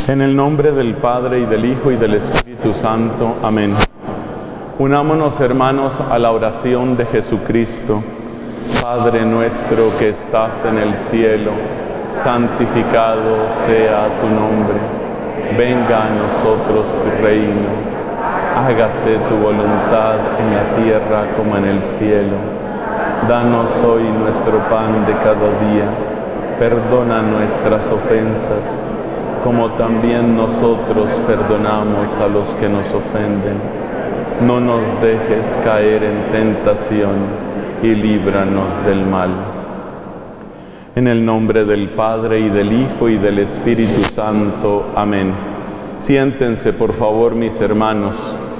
En el nombre del Padre, y del Hijo, y del Espíritu Santo. Amén. Unámonos, hermanos, a la oración de Jesucristo. Padre nuestro que estás en el cielo, santificado sea tu nombre. Venga a nosotros tu reino. Hágase tu voluntad en la tierra como en el cielo. Danos hoy nuestro pan de cada día. Perdona nuestras ofensas, como también nosotros perdonamos a los que nos ofenden. No nos dejes caer en tentación y líbranos del mal. En el nombre del Padre, y del Hijo, y del Espíritu Santo. Amén. Siéntense, por favor, mis hermanos.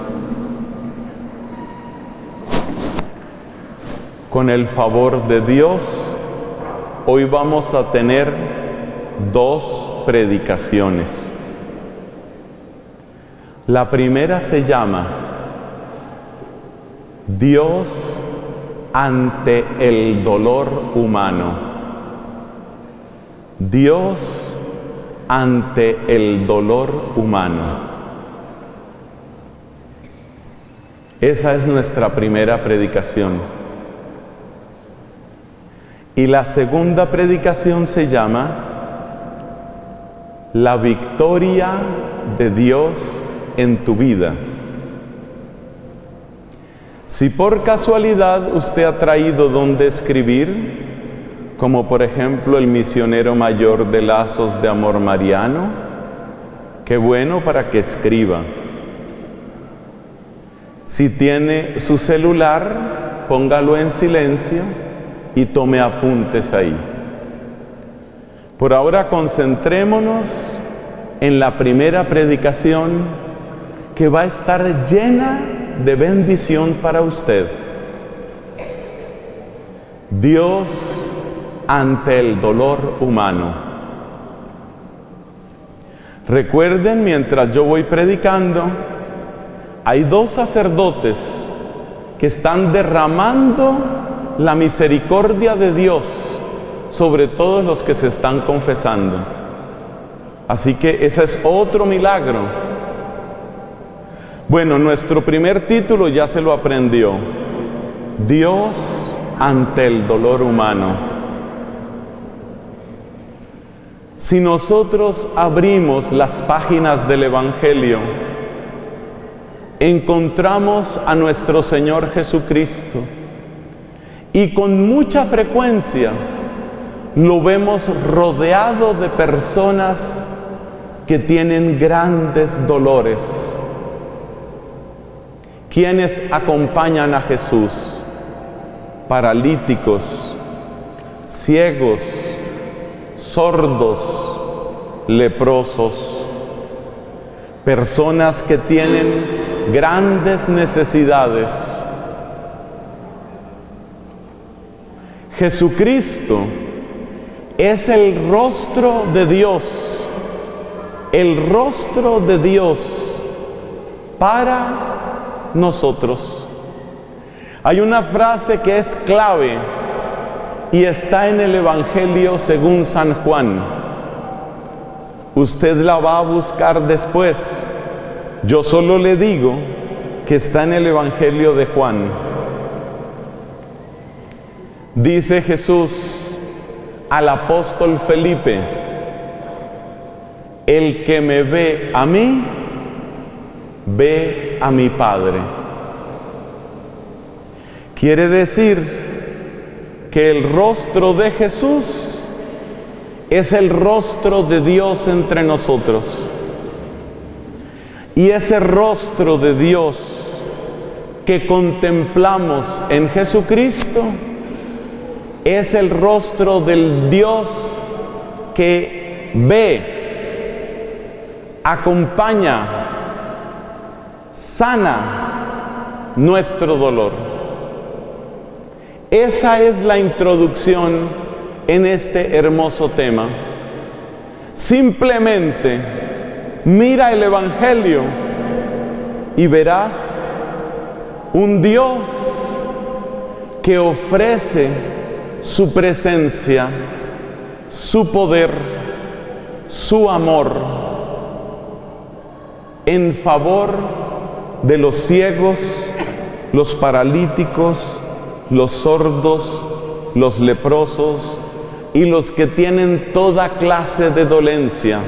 Con el favor de Dios, hoy vamos a tener dos predicaciones. La primera se llama Dios ante el dolor humano. Dios ante el dolor humano. Esa es nuestra primera predicación. Y la segunda predicación se llama La victoria de Dios en tu vida. Si por casualidad usted ha traído donde escribir, como por ejemplo el misionero mayor de Lazos de Amor Mariano, qué bueno para que escriba. Si tiene su celular, póngalo en silencio y tome apuntes ahí. Por ahora concentrémonos en la primera predicación, que va a estar llena de bendición para usted. Dios ante el dolor humano. Recuerden, mientras yo voy predicando, hay dos sacerdotes que están derramando la misericordia de Dios sobre todos los que se están confesando. Así que ese es otro milagro. Bueno, nuestro primer título ya se lo aprendió. Dios ante el dolor humano. Si nosotros abrimos las páginas del Evangelio, encontramos a nuestro Señor Jesucristo, y con mucha frecuencia lo vemos rodeado de personas que tienen grandes dolores. ¿Quiénes acompañan a Jesús? Paralíticos, ciegos, sordos, leprosos, personas que tienen grandes necesidades. Jesucristo es el rostro de Dios, el rostro de Dios para nosotros. Hay una frase que es clave y está en el Evangelio según San Juan. Usted la va a buscar después. Yo solo le digo que está en el Evangelio de Juan. Dice Jesús al apóstol Felipe: el que me ve a mí, ve a mi Padre. Quiere decir que el rostro de Jesús es el rostro de Dios entre nosotros. Y ese rostro de Dios que contemplamos en Jesucristo es el rostro del Dios que ve, acompaña, sana nuestro dolor. Esa es la introducción en este hermoso tema. Simplemente mira el Evangelio y verás un Dios que ofrece su presencia, su poder, su amor en favor de los ciegos, los paralíticos, los sordos, los leprosos y los que tienen toda clase de dolencia.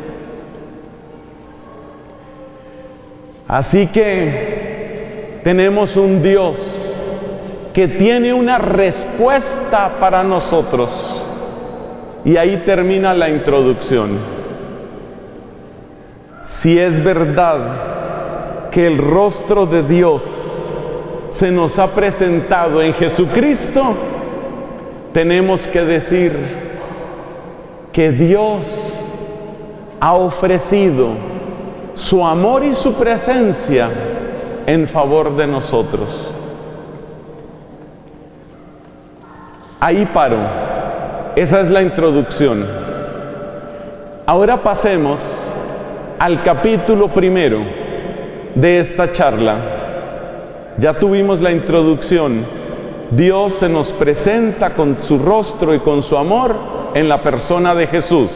Así que tenemos un Dios que tiene una respuesta para nosotros. Y ahí termina la introducción. Si es verdad que el rostro de Dios se nos ha presentado en Jesucristo, tenemos que decir que Dios ha ofrecido su amor y su presencia en favor de nosotros. Ahí paro. Esa es la introducción. Ahora pasemos al capítulo primero de esta charla. Ya tuvimos la introducción. Dios se nos presenta con su rostro y con su amor en la persona de Jesús.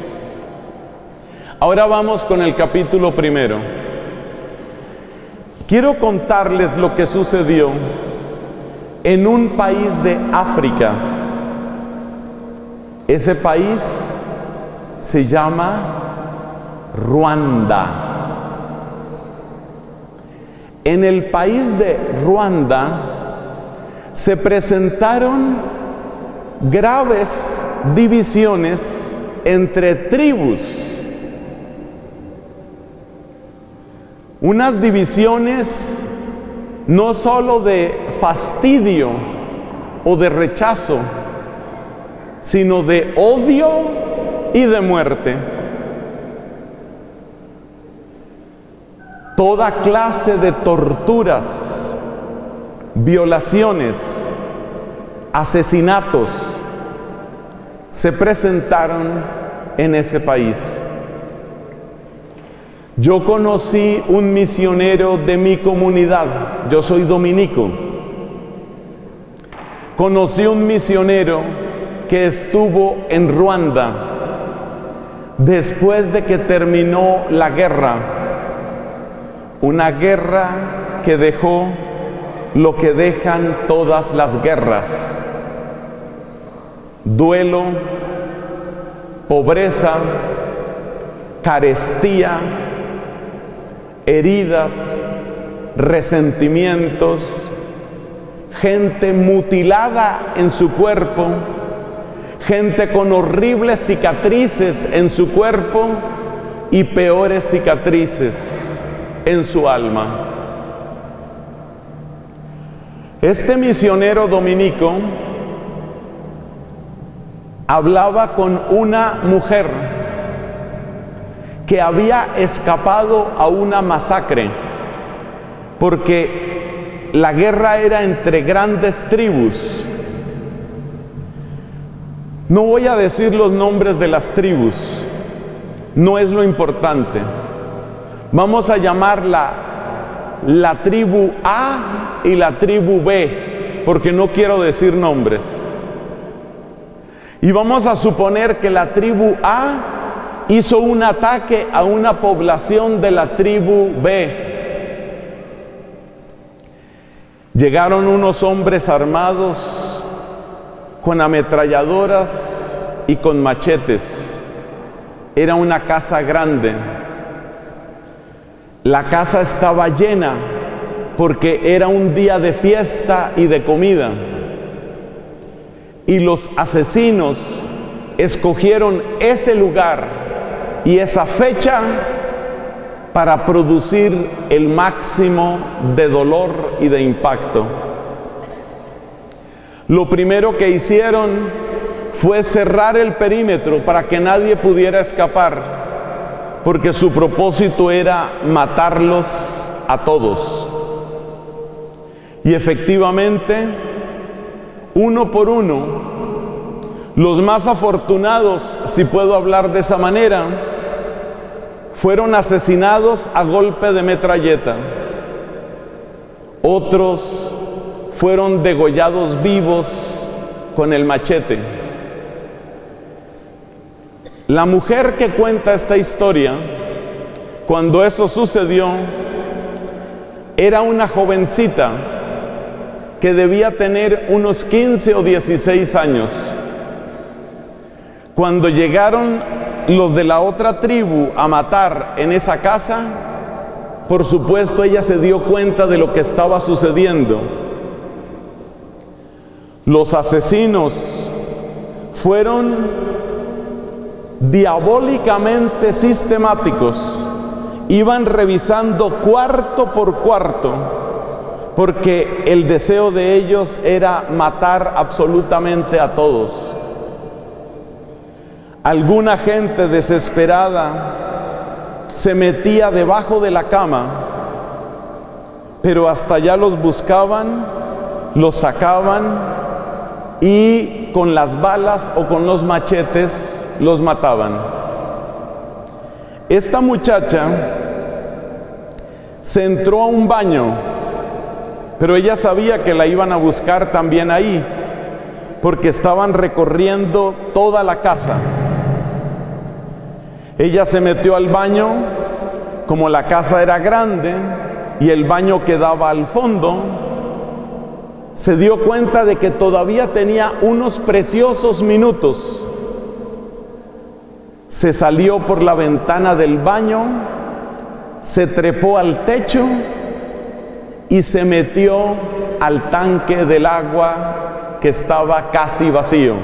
Ahora vamos con el capítulo primero. Quiero contarles lo que sucedió en un país de África. Ese país se llama Ruanda. En el país de Ruanda se presentaron graves divisiones entre tribus. Unas divisiones no solo de fastidio o de rechazo, sino de odio y de muerte. Toda clase de torturas, violaciones, asesinatos se presentaron en ese país. Yo conocí un misionero de mi comunidad, yo soy dominico. Conocí un misionero que estuvo en Ruanda después de que terminó la guerra, una guerra que dejó lo que dejan todas las guerras: duelo, pobreza, carestía, heridas, resentimientos, gente mutilada en su cuerpo, gente con horribles cicatrices en su cuerpo y peores cicatrices en su alma. Este misionero dominico hablaba con una mujer que había escapado a una masacre, porque la guerra era entre grandes tribus. No voy a decir los nombres de las tribus, no es lo importante. Vamos a llamarla la tribu A y la tribu B, porque no quiero decir nombres. Y vamos a suponer que la tribu A hizo un ataque a una población de la tribu B. Llegaron unos hombres armados con ametralladoras y con machetes. Era una casa grande. La casa estaba llena porque era un día de fiesta y de comida. Y los asesinos escogieron ese lugar y esa fecha para producir el máximo de dolor y de impacto. Lo primero que hicieron fue cerrar el perímetro para que nadie pudiera escapar, porque su propósito era matarlos a todos. Y efectivamente, uno por uno, los más afortunados, si puedo hablar de esa manera, fueron asesinados a golpe de metralleta. Otros fueron degollados vivos con el machete. La mujer que cuenta esta historia cuando eso sucedió, era una jovencita que debía tener unos 15 o 16 años. Cuando llegaron los de la otra tribu a matar en esa casa, por supuesto ella se dio cuenta de lo que estaba sucediendo. Los asesinos fueron diabólicamente sistemáticos. Iban revisando cuarto por cuarto, porque el deseo de ellos era matar absolutamente a todos. Alguna gente desesperada se metía debajo de la cama, pero hasta allá los buscaban, los sacaban y con las balas o con los machetes los mataban. Esta muchacha se entró a un baño, pero ella sabía que la iban a buscar también ahí, porque estaban recorriendo toda la casa. Ella se metió al baño, como la casa era grande y el baño quedaba al fondo, se dio cuenta de que todavía tenía unos preciosos minutos. Se salió por la ventana del baño, se trepó al techo y se metió al tanque del agua que estaba casi vacío.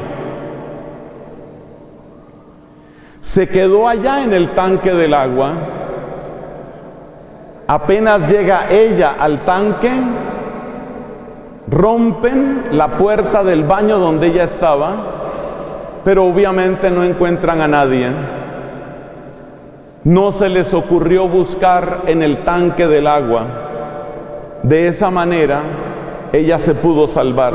Se quedó allá en el tanque del agua. Apenas llega ella al tanque, rompen la puerta del baño donde ella estaba, pero obviamente no encuentran a nadie. No se les ocurrió buscar en el tanque del agua. De esa manera, ella se pudo salvar.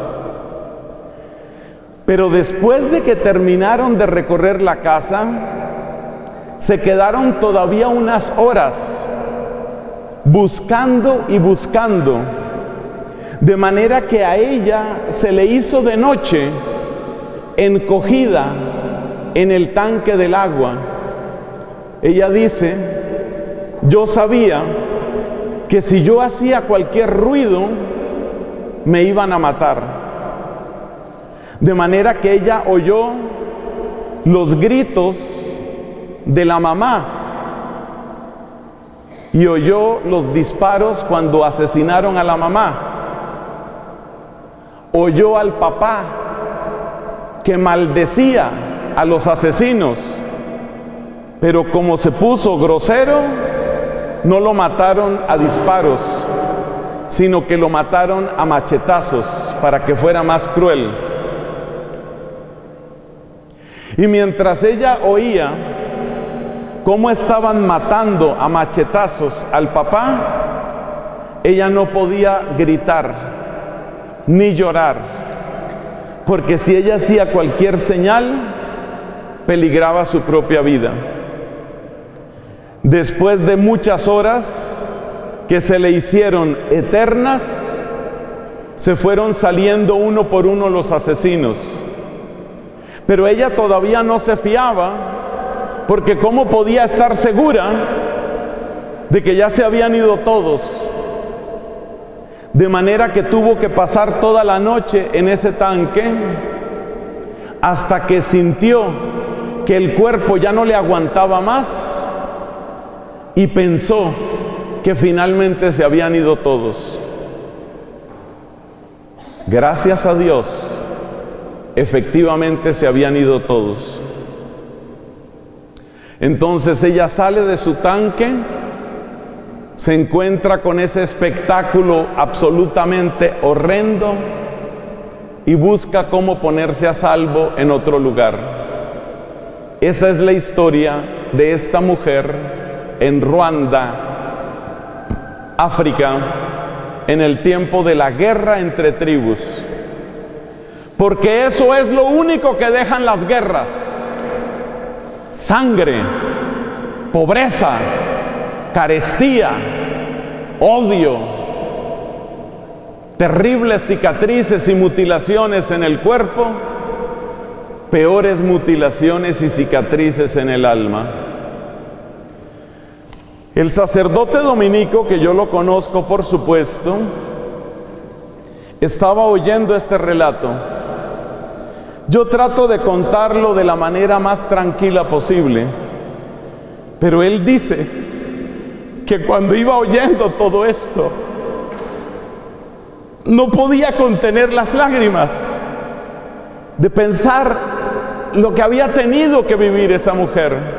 Pero después de que terminaron de recorrer la casa, se quedaron todavía unas horas buscando y buscando, de manera que a ella se le hizo de noche, encogida en el tanque del agua. Ella dice: yo sabía que si yo hacía cualquier ruido, me iban a matar. De manera que ella oyó los gritos de la mamá y oyó los disparos cuando asesinaron a la mamá. Oyó al papá que maldecía a los asesinos, pero como se puso grosero, no lo mataron a disparos, sino que lo mataron a machetazos para que fuera más cruel. Y mientras ella oía cómo estaban matando a machetazos al papá, ella no podía gritar ni llorar, porque si ella hacía cualquier señal, peligraba su propia vida. Después de muchas horas que se le hicieron eternas, se fueron saliendo uno por uno los asesinos. Pero ella todavía no se fiaba, porque ¿cómo podía estar segura de que ya se habían ido todos? De manera que tuvo que pasar toda la noche en ese tanque hasta que sintió que el cuerpo ya no le aguantaba más y pensó que finalmente se habían ido todos. Gracias a Dios, efectivamente se habían ido todos. Entonces ella sale de su tanque, se encuentra con ese espectáculo absolutamente horrendo y busca cómo ponerse a salvo en otro lugar. Esa es la historia de esta mujer en Ruanda, África, en el tiempo de la guerra entre tribus. Porque eso es lo único que dejan las guerras: sangre, pobreza, carestía, odio, terribles cicatrices y mutilaciones en el cuerpo, peores mutilaciones y cicatrices en el alma. El sacerdote dominico, que yo lo conozco por supuesto, estaba oyendo este relato. Yo trato de contarlo de la manera más tranquila posible, pero él dice que cuando iba oyendo todo esto, no podía contener las lágrimas de pensar lo que había tenido que vivir esa mujer.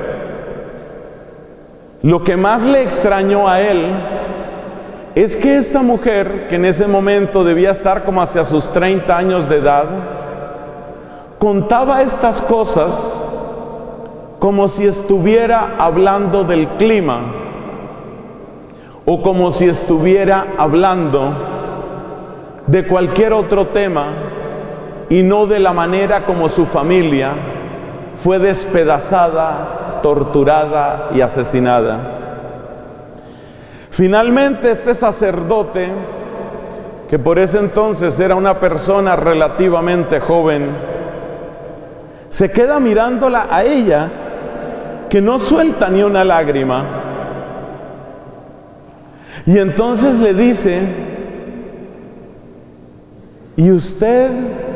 Lo que más le extrañó a él es que esta mujer, que en ese momento debía estar como hacia sus 30 años de edad, contaba estas cosas como si estuviera hablando del clima o como si estuviera hablando de cualquier otro tema y no de la manera como su familia fue despedazada, torturada y asesinada. Finalmente este sacerdote, que por ese entonces era una persona relativamente joven, se queda mirándola a ella, que no suelta ni una lágrima, y entonces le dice: y usted,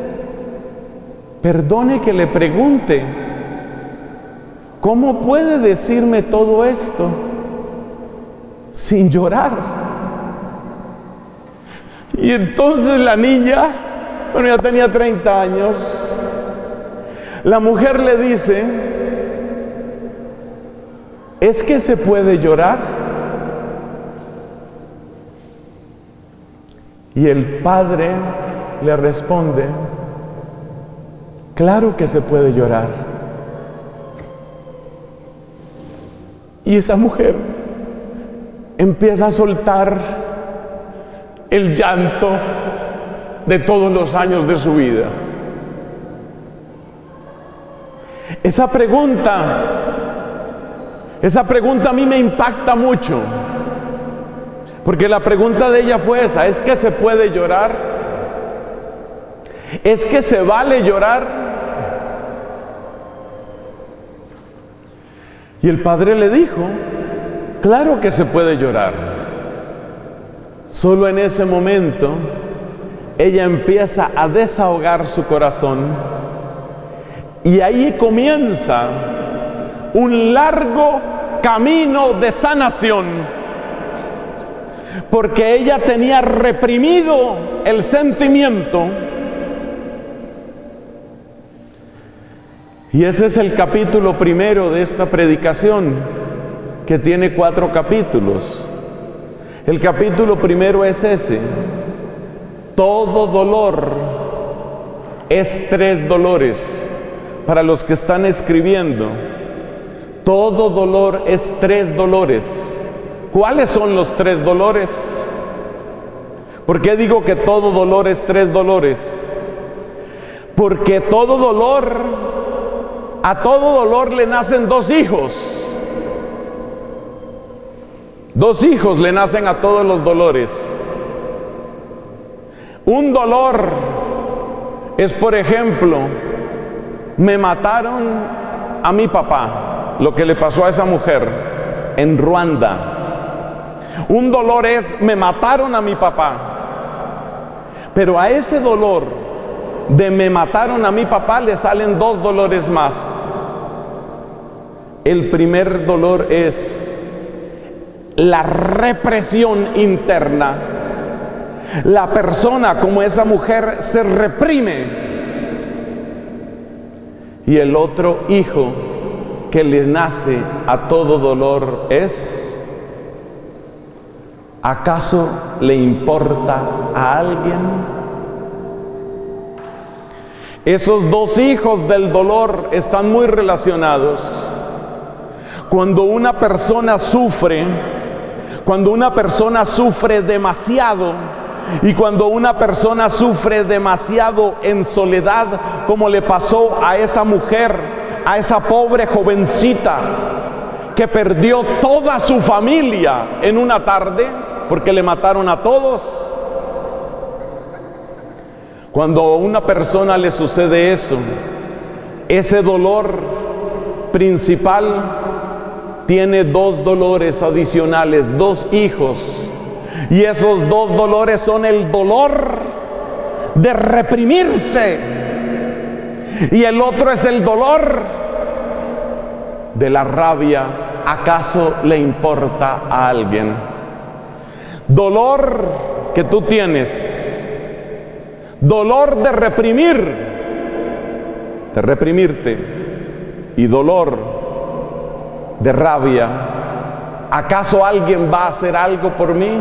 perdone que le pregunte, ¿cómo puede decirme todo esto sin llorar? Y entonces la niña, bueno, ya tenía 30 años, la mujer le dice: ¿es que se puede llorar? Y el padre le responde: claro que se puede llorar. Y esa mujer empieza a soltar el llanto de todos los años de su vida. Esa pregunta a mí me impacta mucho, porque la pregunta de ella fue esa: ¿es que se puede llorar? ¿Es que se vale llorar? Y el padre le dijo: claro que se puede llorar. Solo en ese momento ella empieza a desahogar su corazón, y ahí comienza un largo camino de sanación, porque ella tenía reprimido el sentimiento. Y ese es el capítulo primero de esta predicación, que tiene 4 capítulos. El capítulo primero es ese: todo dolor es 3 dolores. Para los que están escribiendo, todo dolor es 3 dolores. ¿Cuáles son los 3 dolores? ¿Por qué digo que todo dolor es 3 dolores? Porque todo dolor, a todo dolor le nacen 2 hijos. 2 hijos le nacen a todos los dolores. Un dolor es, por ejemplo, me mataron a mi papá, lo que le pasó a esa mujer en Ruanda. Un dolor es, me mataron a mi papá. Pero a ese dolor de me mataron a mi papá le salen 2 dolores más. El primer dolor es la represión interna. La persona, como esa mujer, se reprime. Y el otro hijo que le nace a todo dolor es: ¿acaso le importa a alguien? Esos 2 hijos del dolor están muy relacionados. Cuando una persona sufre demasiado, y cuando una persona sufre demasiado en soledad, como le pasó a esa mujer, a esa pobre jovencita que perdió toda su familia en una tarde porque le mataron a todos. Cuando a una persona le sucede eso, ese dolor principal tiene dos dolores adicionales, dos hijos. Y esos dos dolores son el dolor de reprimirse. Y el otro es el dolor de la rabia. ¿Acaso le importa a alguien? Dolor que tú tienes, dolor de reprimirte, y dolor de rabia. ¿Acaso alguien va a hacer algo por mí?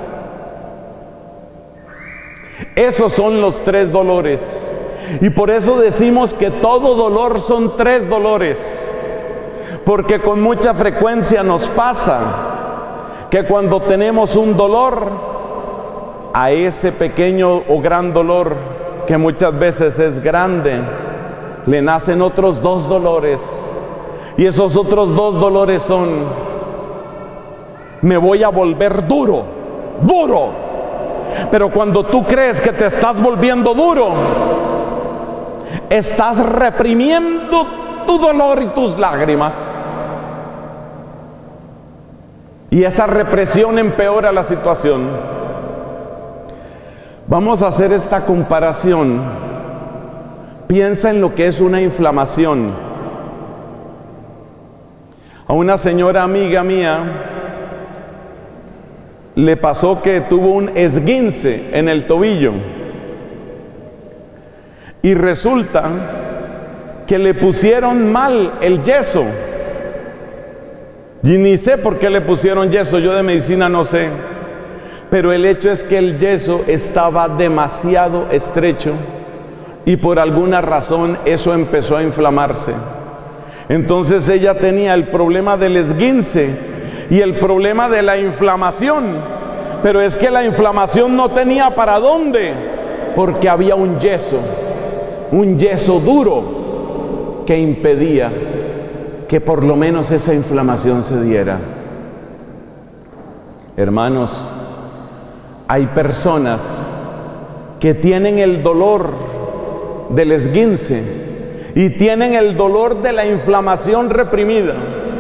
Esos son los tres dolores. Y por eso decimos que todo dolor son tres dolores. Porque con mucha frecuencia nos pasa que cuando tenemos un dolor, a ese pequeño o gran dolor, que muchas veces es grande, le nacen otros dos dolores. Y esos otros dos dolores son: me voy a volver duro. Pero cuando tú crees que te estás volviendo duro, estás reprimiendo tu dolor y tus lágrimas. Y esa represión empeora la situación. Vamos a hacer esta comparación. Piensa en lo que es una inflamación. A una señora amiga mía le pasó que tuvo un esguince en el tobillo. Y resulta que le pusieron mal el yeso. Y ni sé por qué le pusieron yeso, yo de medicina no sé. Pero el hecho es que el yeso estaba demasiado estrecho y por alguna razón eso empezó a inflamarse. Entonces ella tenía el problema del esguince y el problema de la inflamación. Pero es que la inflamación no tenía para dónde, porque había un yeso duro que impedía que por lo menos esa inflamación se diera. Hermanos, hay personas que tienen el dolor del esguince y tienen el dolor de la inflamación reprimida.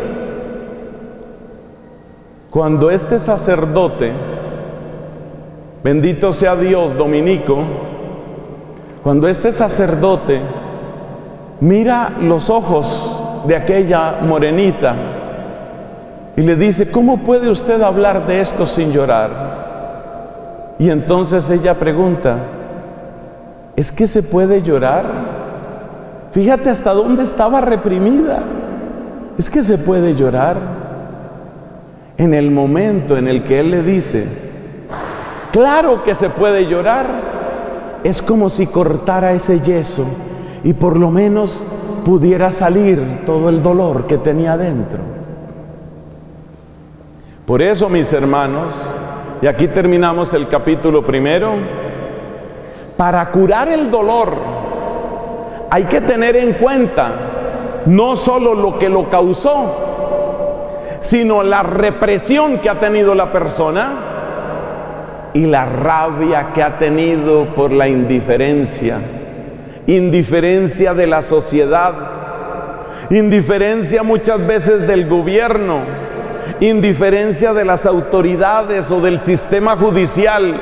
Cuando este sacerdote, bendito sea Dios, dominico, cuando este sacerdote mira los ojos de aquella morenita y le dice: ¿cómo puede usted hablar de esto sin llorar? Y entonces ella pregunta: ¿es que se puede llorar? Fíjate hasta dónde estaba reprimida. ¿Es que se puede llorar? En el momento en el que él le dice: claro que se puede llorar, es como si cortara ese yeso y por lo menos pudiera salir todo el dolor que tenía dentro. Por eso, mis hermanos, y aquí terminamos el capítulo primero, para curar el dolor hay que tener en cuenta no solo lo que lo causó, sino la represión que ha tenido la persona y la rabia que ha tenido por la indiferencia de la sociedad, indiferencia muchas veces del gobierno, indiferencia de las autoridades o del sistema judicial.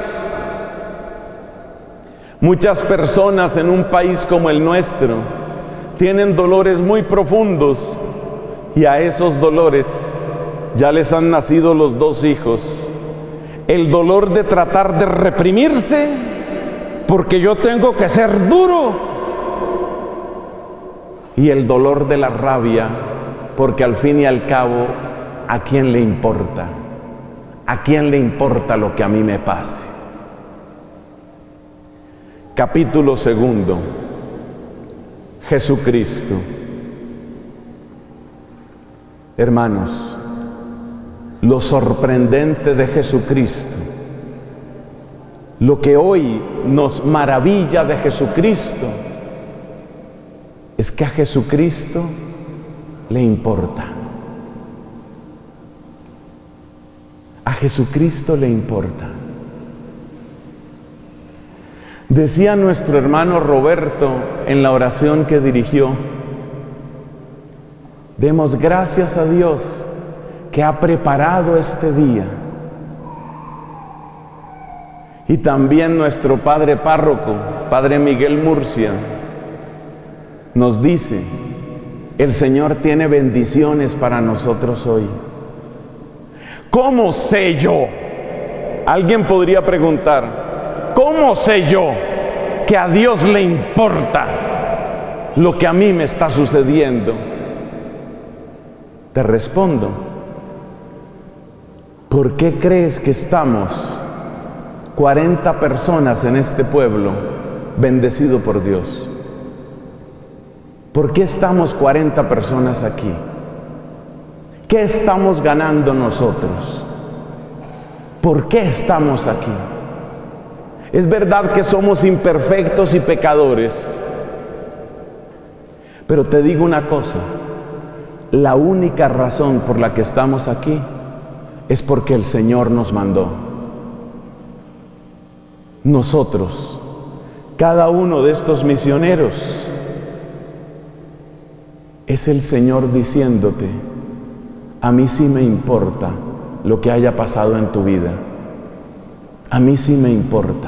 Muchas personas en un país como el nuestro tienen dolores muy profundos y a esos dolores ya les han nacido los dos hijos. El dolor de tratar de reprimirse porque yo tengo que ser duro, y el dolor de la rabia porque al fin y al cabo, ¿a quién le importa? ¿A quién le importa lo que a mí me pase? Capítulo segundo. Jesucristo. Hermanos, lo sorprendente de Jesucristo, lo que hoy nos maravilla de Jesucristo, es que a Jesucristo le importa. A Jesucristo le importa. Decía nuestro hermano Roberto en la oración que dirigió: demos gracias a Dios que ha preparado este día. Y también nuestro Padre Párroco, Padre Miguel Murcia, nos dice: el Señor tiene bendiciones para nosotros hoy. ¿Cómo sé yo? Alguien podría preguntar: ¿cómo sé yo que a Dios le importa lo que a mí me está sucediendo? Te respondo: ¿por qué crees que estamos 40 personas en este pueblo bendecido por Dios? ¿Por qué estamos 40 personas aquí? ¿Qué estamos ganando nosotros? ¿Por qué estamos aquí? Es verdad que somos imperfectos y pecadores, pero te digo una cosa: la única razón por la que estamos aquí es porque el Señor nos mandó. Nosotros, cada uno de estos misioneros, es el Señor diciéndote: a mí sí me importa lo que haya pasado en tu vida. A mí sí me importa.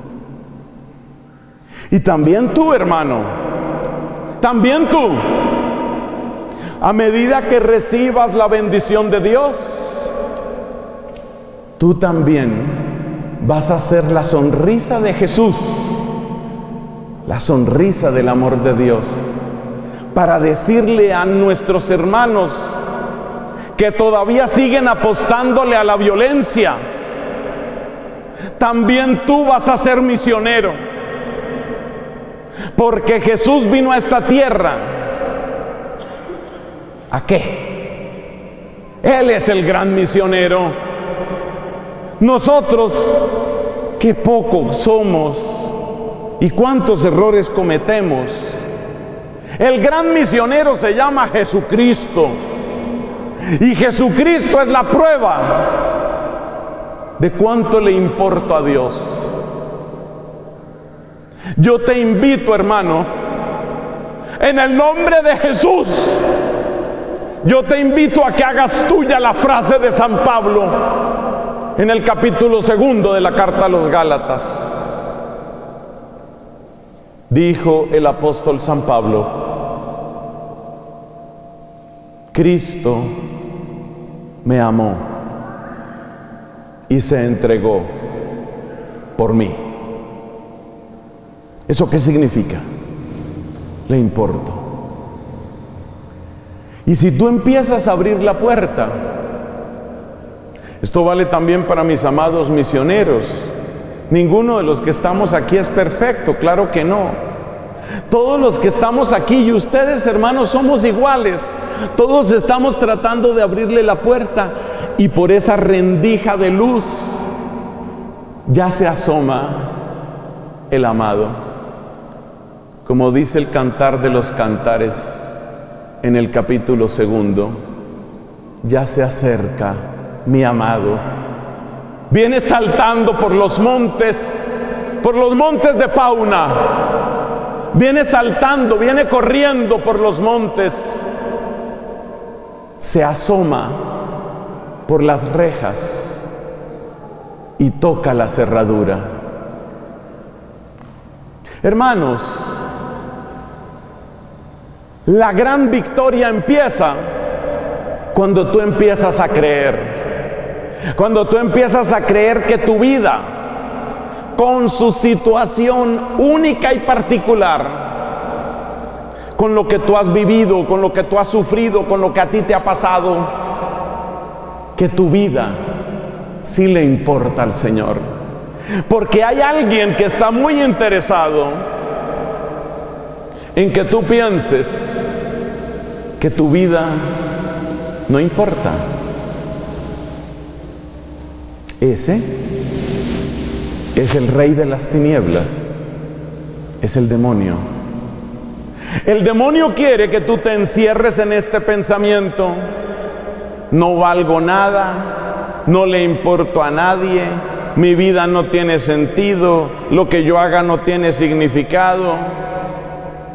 Y también tú, hermano, también tú, a medida que recibas la bendición de Dios, tú también vas a ser la sonrisa de Jesús, la sonrisa del amor de Dios, para decirle a nuestros hermanos que todavía siguen apostándole a la violencia: también tú vas a ser misionero, porque Jesús vino a esta tierra. ¿A qué? Él es el gran misionero. Nosotros, qué poco somos y cuántos errores cometemos. El gran misionero se llama Jesucristo, y Jesucristo es la prueba de cuánto le importo a Dios. Yo te invito, hermano, en el nombre de Jesús, yo te invito a que hagas tuya la frase de San Pablo en el capítulo 2 de la carta a los Gálatas. Dijo el apóstol San Pablo: Cristo me amó y se entregó por mí. ¿Eso qué significa? Le importo. Y si tú empiezas a abrir la puerta, esto vale también para mis amados misioneros. Ninguno de los que estamos aquí es perfecto, claro que no. Todos los que estamos aquí, y ustedes, hermanos, somos iguales. Todos estamos tratando de abrirle la puerta, y por esa rendija de luz ya se asoma el amado. Como dice el Cantar de los Cantares en el capítulo 2, ya se acerca mi amado. Viene saltando por los montes de Pauna. Viene saltando, viene corriendo por los montes. Se asoma por las rejas y toca la cerradura. Hermanos, la gran victoria empieza cuando tú empiezas a creer. Cuando tú empiezas a creer que tu vida, con su situación única y particular, con lo que tú has vivido, con lo que tú has sufrido, con lo que a ti te ha pasado, que tu vida sí le importa al Señor. Porque hay alguien que está muy interesado en que tú pienses que tu vida no importa. Ese es el rey de las tinieblas, es el demonio. El demonio quiere que tú te encierres en este pensamiento: no valgo nada, no le importo a nadie, mi vida no tiene sentido, lo que yo haga no tiene significado.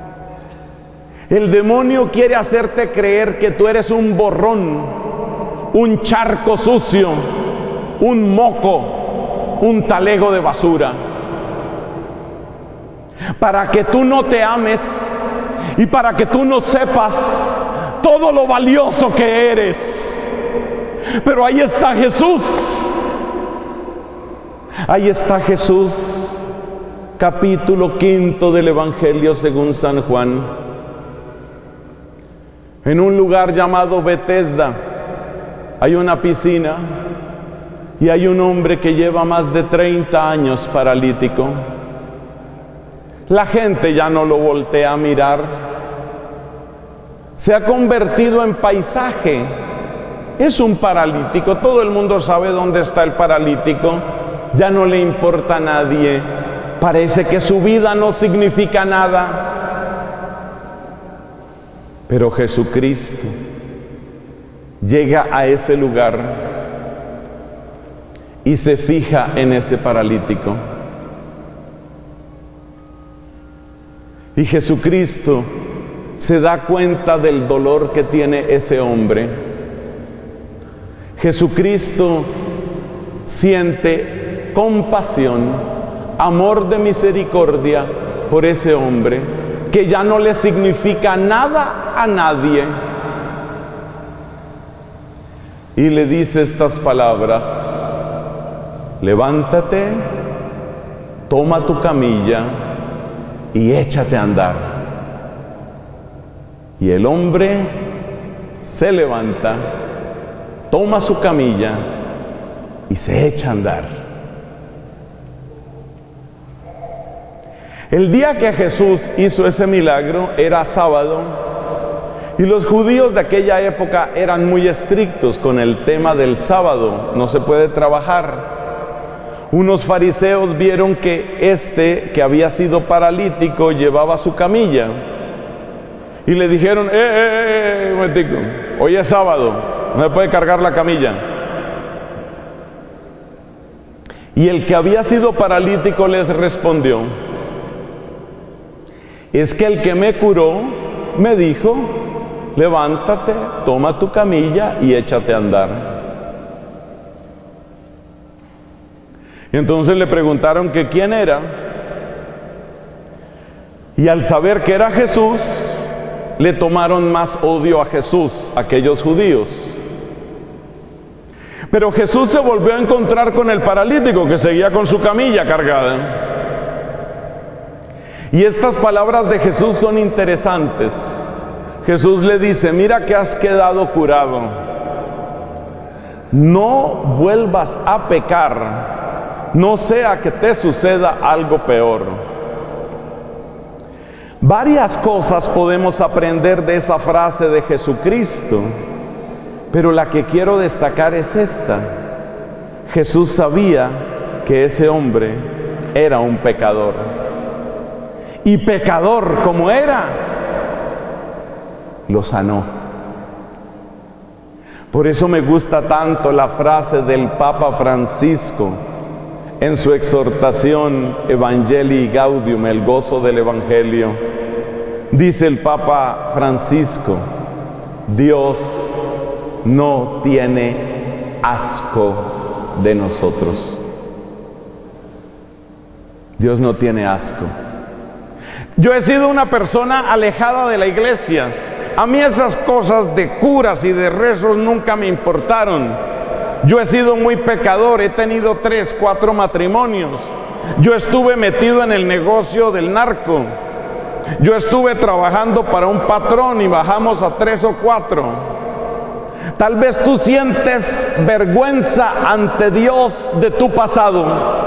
El demonio quiere hacerte creer que tú eres un borrón un charco sucio, un moco, un talego de basura. Para que tú no te ames y para que tú no sepas todo lo valioso que eres. Pero ahí está Jesús. Ahí está Jesús, capítulo 5 del Evangelio según San Juan. En un lugar llamado Betesda hay una piscina y hay un hombre que lleva más de 30 años paralítico. La gente ya no lo voltea a mirar. Se ha convertido en paisaje. Es un paralítico. Todo el mundo sabe dónde está el paralítico. Ya no le importa a nadie. Parece que su vida no significa nada. Pero Jesucristo llega a ese lugar y se fija en ese paralítico. Y Jesucristo se da cuenta del dolor que tiene ese hombre. Jesucristo siente compasión, amor de misericordia por ese hombre que ya no le significa nada a nadie. Y le dice estas palabras: levántate, toma tu camilla y échate a andar. Y el hombre se levanta, toma su camilla y se echa a andar. El día que Jesús hizo ese milagro era sábado, y los judíos de aquella época eran muy estrictos con el tema del sábado. No se puede trabajar. Unos fariseos vieron que este, que había sido paralítico, llevaba su camilla. Y le dijeron: un momentico, hoy es sábado, no se puede cargar la camilla. Y el que había sido paralítico les respondió: es que el que me curó me dijo: levántate, toma tu camilla y échate a andar. Y entonces le preguntaron que quién era. Y al saber que era Jesús, le tomaron más odio a Jesús, aquellos judíos. Pero Jesús se volvió a encontrar con el paralítico que seguía con su camilla cargada. Y estas palabras de Jesús son interesantes. Jesús le dice: mira que has quedado curado. No vuelvas a pecar, no sea que te suceda algo peor. Varias cosas podemos aprender de esa frase de Jesucristo, pero la que quiero destacar es esta: Jesús sabía que ese hombre era un pecador, y pecador como era, lo sanó. Por eso me gusta tanto la frase del Papa Francisco en su exhortación Evangelii Gaudium, el gozo del Evangelio. Dice el Papa Francisco: Dios no tiene asco de nosotros. Dios no tiene asco. Yo he sido una persona alejada de la iglesia. A mí esas cosas de curas y de rezos nunca me importaron. Yo he sido muy pecador, he tenido 3, 4 matrimonios. Yo estuve metido en el negocio del narco. Yo estuve trabajando para un patrón y bajamos a 3 o 4. Tal vez tú sientes vergüenza ante Dios de tu pasado.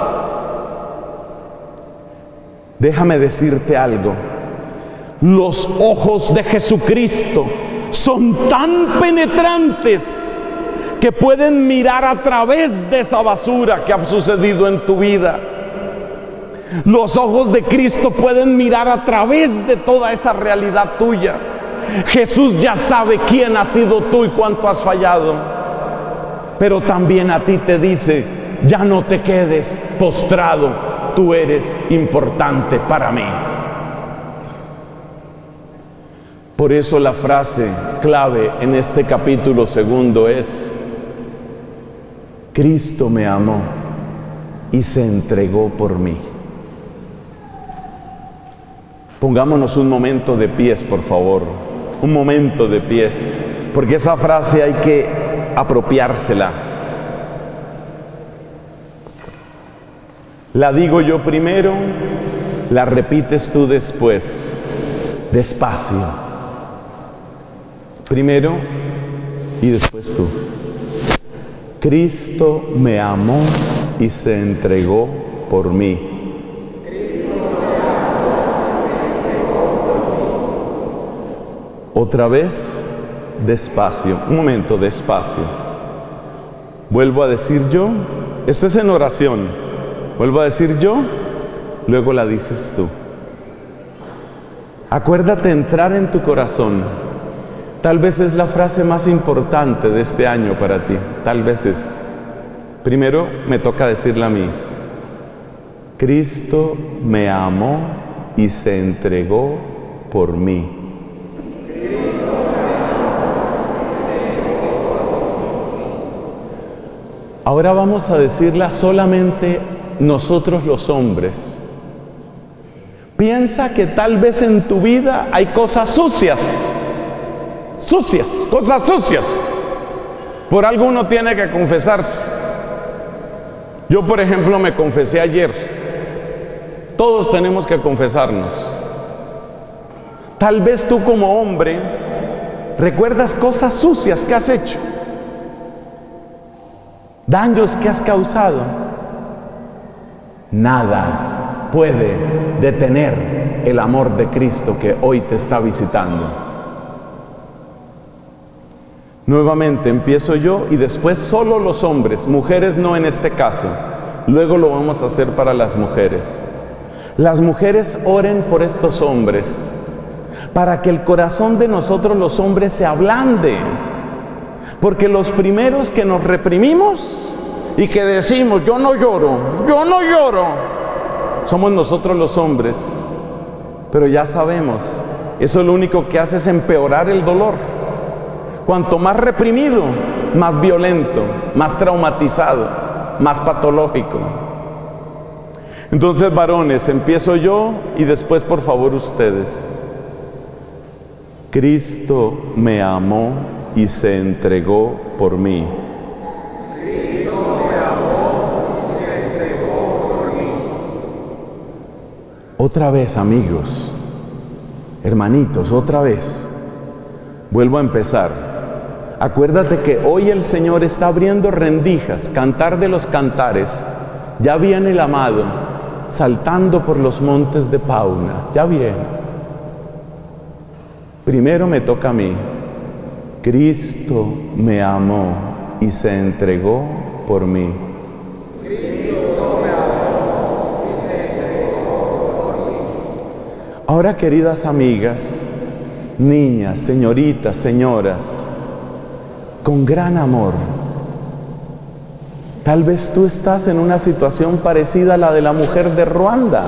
Déjame decirte algo: los ojos de Jesucristo son tan penetrantes que pueden mirar a través de esa basura que ha sucedido en tu vida. Los ojos de Cristo pueden mirar a través de toda esa realidad tuya. Jesús ya sabe quién has sido tú y cuánto has fallado, pero también a ti te dice: ya no te quedes postrado, tú eres importante para mí. Por eso la frase clave en este capítulo 2 es: Cristo me amó y se entregó por mí. Pongámonos un momento de pies, por favor. Un momento de pies, porque esa frase hay que apropiársela. La digo yo primero, la repites tú después, despacio. Primero y después tú. Cristo me amó y se entregó por mí. Otra vez, despacio. Un momento, despacio. Vuelvo a decir yo. Esto es en oración. Vuelvo a decir yo, luego la dices tú. Acuérdate entrar en tu corazón. Tal vez es la frase más importante de este año para ti. Tal vez es. Primero me toca decirla a mí. Cristo me amó y se entregó por mí. Ahora vamos a decirla solamente nosotros los hombres. Piensa que tal vez en tu vida hay cosas sucias. Cosas sucias. Por algo uno tiene que confesarse. Yo, por ejemplo, me confesé ayer. Todos tenemos que confesarnos. Tal vez tú como hombre recuerdas cosas sucias que has hecho. Daños que has causado. Nada puede detener el amor de Cristo que hoy te está visitando. Nuevamente empiezo yo y después solo los hombres, mujeres no en este caso. Luego lo vamos a hacer para las mujeres. Las mujeres oren por estos hombres, para que el corazón de nosotros los hombres se ablande. Porque los primeros que nos reprimimos y que decimos, yo no lloro, somos nosotros los hombres. Pero ya sabemos, eso lo único que hace es empeorar el dolor. Cuanto más reprimido, más violento, más traumatizado, más patológico. Entonces, varones, empiezo yo y después, por favor, ustedes. Cristo me amó y se entregó por mí. Cristo me amó y se entregó por mí. Otra vez, amigos, hermanitos, otra vez. Vuelvo a empezar. Acuérdate que hoy el Señor está abriendo rendijas, cantar de los cantares. Ya viene el amado, saltando por los montes de Pauna. Ya viene. Primero me toca a mí. Cristo me amó y se entregó por mí. Cristo me amó y se entregó por mí. Ahora, queridas amigas, niñas, señoritas, señoras, con gran amor, tal vez tú estás en una situación parecida a la de la mujer de Ruanda.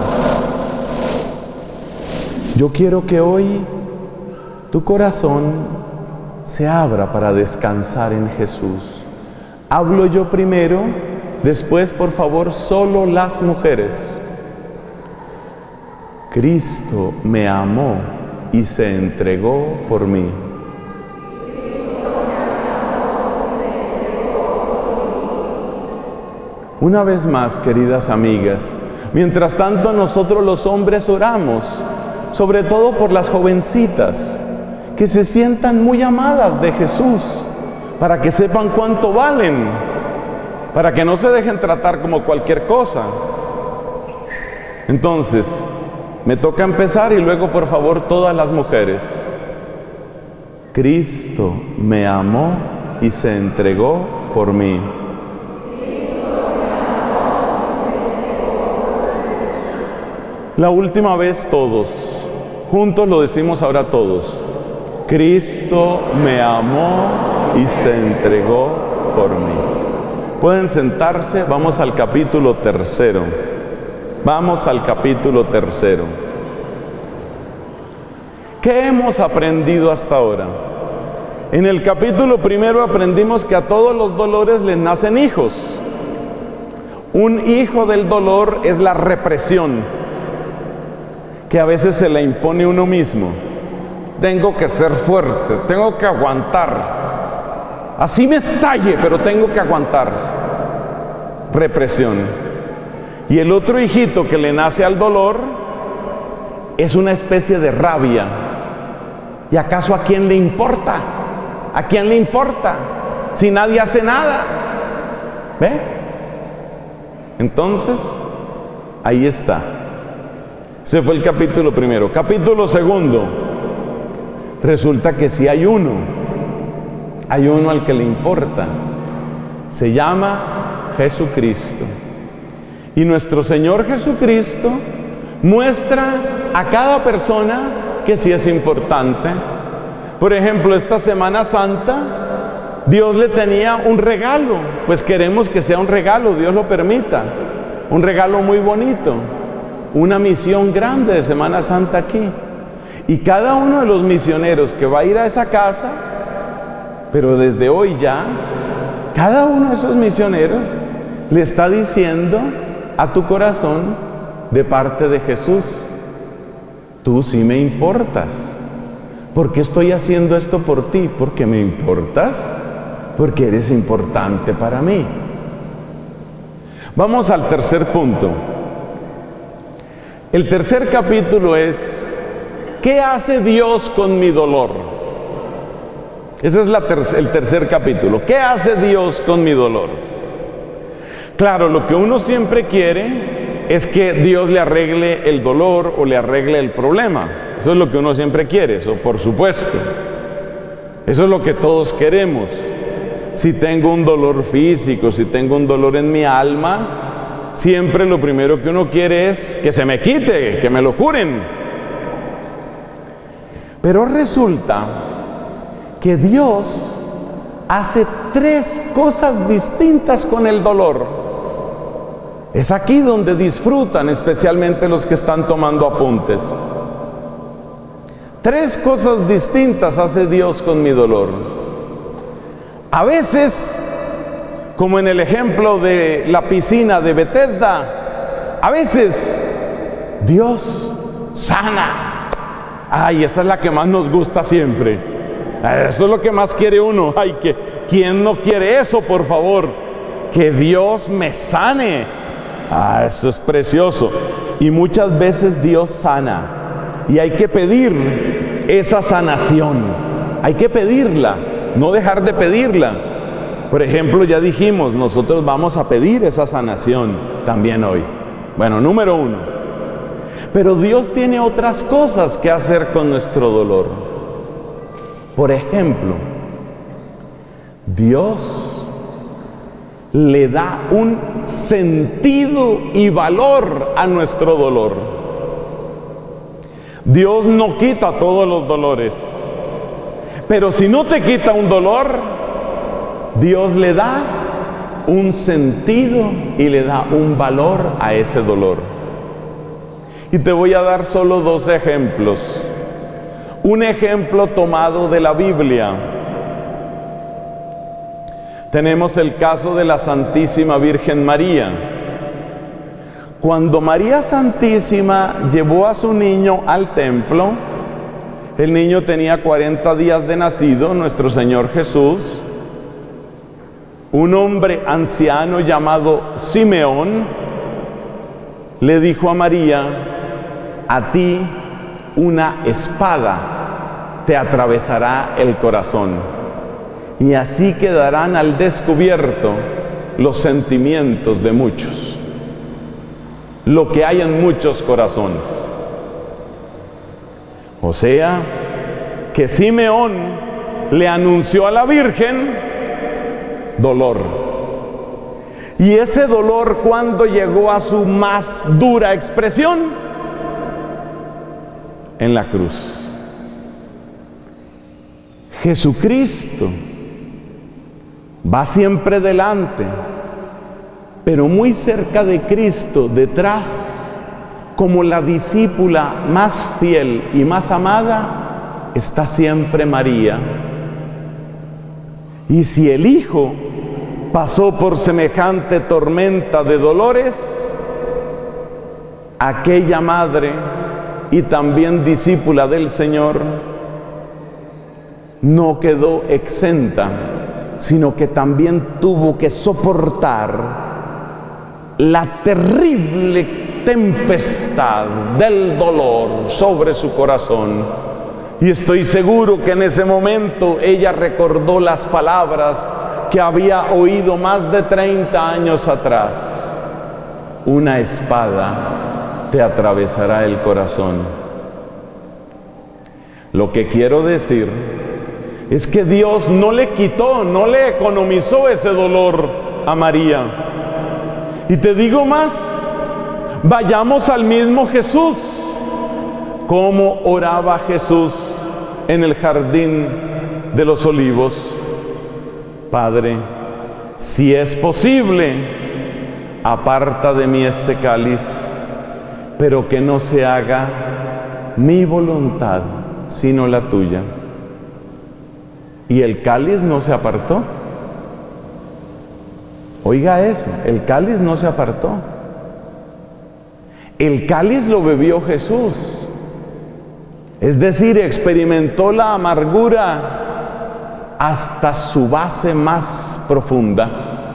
Yo quiero que hoy tu corazón se abra para descansar en Jesús. Hablo yo primero, después, por favor, solo las mujeres. Cristo me amó y se entregó por mí. Una vez más, queridas amigas, mientras tanto nosotros los hombres oramos, sobre todo por las jovencitas, que se sientan muy amadas de Jesús, para que sepan cuánto valen, para que no se dejen tratar como cualquier cosa. Entonces, me toca empezar y luego, por favor, todas las mujeres. Cristo me amó y se entregó por mí. La última vez todos, juntos lo decimos ahora todos. Cristo me amó y se entregó por mí. Pueden sentarse, vamos al capítulo 3. Vamos al capítulo 3. ¿Qué hemos aprendido hasta ahora? En el capítulo 1 aprendimos que a todos los dolores les nacen hijos. Un hijo del dolor es la represión que a veces se le impone uno mismo. Tengo que ser fuerte, tengo que aguantar. Así me estalle, pero tengo que aguantar. Represión. Y el otro hijito que le nace al dolor es una especie de rabia. ¿Y acaso a quién le importa? ¿A quién le importa? Si nadie hace nada. ¿Ve? Entonces, ahí está. Ese fue el capítulo primero. Capítulo segundo. Resulta que sí hay uno al que le importa. Se llama Jesucristo. Y nuestro Señor Jesucristo muestra a cada persona que sí es importante. Por ejemplo, esta Semana Santa, Dios le tenía un regalo. Pues queremos que sea un regalo, Dios lo permita. Un regalo muy bonito. Una misión grande de Semana Santa aquí. Y cada uno de los misioneros que va a ir a esa casa, pero desde hoy ya, cada uno de esos misioneros le está diciendo a tu corazón de parte de Jesús: tú sí me importas. ¿Por qué estoy haciendo esto por ti? Porque me importas, porque eres importante para mí. Vamos al tercer punto. El tercer capítulo es: ¿qué hace Dios con mi dolor? Ese es el tercer capítulo. ¿Qué hace Dios con mi dolor? Claro, lo que uno siempre quiere es que Dios le arregle el dolor o le arregle el problema. Eso es lo que uno siempre quiere, eso por supuesto. Eso es lo que todos queremos. Si tengo un dolor físico, si tengo un dolor en mi alma, siempre lo primero que uno quiere es que se me quite, que me lo curen. Pero resulta que Dios hace tres cosas distintas con el dolor. Es aquí donde disfrutan, especialmente los que están tomando apuntes. Tres cosas distintas hace Dios con mi dolor. A veces, como en el ejemplo de la piscina de Bethesda, a veces Dios sana. Ay, esa es la que más nos gusta siempre. Eso es lo que más quiere uno. Ay, ¿quién no quiere eso, por favor? Que Dios me sane. Ah, eso es precioso. Y muchas veces Dios sana. Y hay que pedir esa sanación. Hay que pedirla, no dejar de pedirla. Por ejemplo, ya dijimos, nosotros vamos a pedir esa sanación también hoy. Bueno, número uno. Pero Dios tiene otras cosas que hacer con nuestro dolor. Por ejemplo, Dios le da un sentido y valor a nuestro dolor. Dios no quita todos los dolores, pero si no te quita un dolor, Dios le da un sentido y le da un valor a ese dolor. Y te voy a dar solo dos ejemplos. Un ejemplo tomado de la Biblia. Tenemos el caso de la Santísima Virgen María. Cuando María Santísima llevó a su niño al templo, el niño tenía 40 días de nacido, nuestro Señor Jesús. Un hombre anciano llamado Simeón le dijo a María: a ti una espada te atravesará el corazón, y así quedarán al descubierto los sentimientos de muchos, lo que hay en muchos corazones. O sea, que Simeón le anunció a la Virgen dolor. Y ese dolor, ¿cuándo llegó a su más dura expresión? En la cruz. Jesucristo va siempre delante, pero muy cerca de Cristo, detrás, como la discípula más fiel y más amada, está siempre María. Y si el Hijo pasó por semejante tormenta de dolores, aquella madre y también discípula del Señor no quedó exenta, sino que también tuvo que soportar la terrible tempestad del dolor sobre su corazón. Y estoy seguro que en ese momento ella recordó las palabras que había oído más de 30 años atrás: una espada te atravesará el corazón. Lo que quiero decir es que Dios no le quitó, no le economizó ese dolor a María. Y te digo más, vayamos al mismo Jesús. ¿Cómo oraba Jesús en el jardín de los olivos? Padre, si es posible, aparta de mí este cáliz, pero que no se haga mi voluntad, sino la tuya. Y el cáliz no se apartó. Oiga eso, el cáliz no se apartó. El cáliz lo bebió Jesús. Es decir, experimentó la amargura hasta su base más profunda.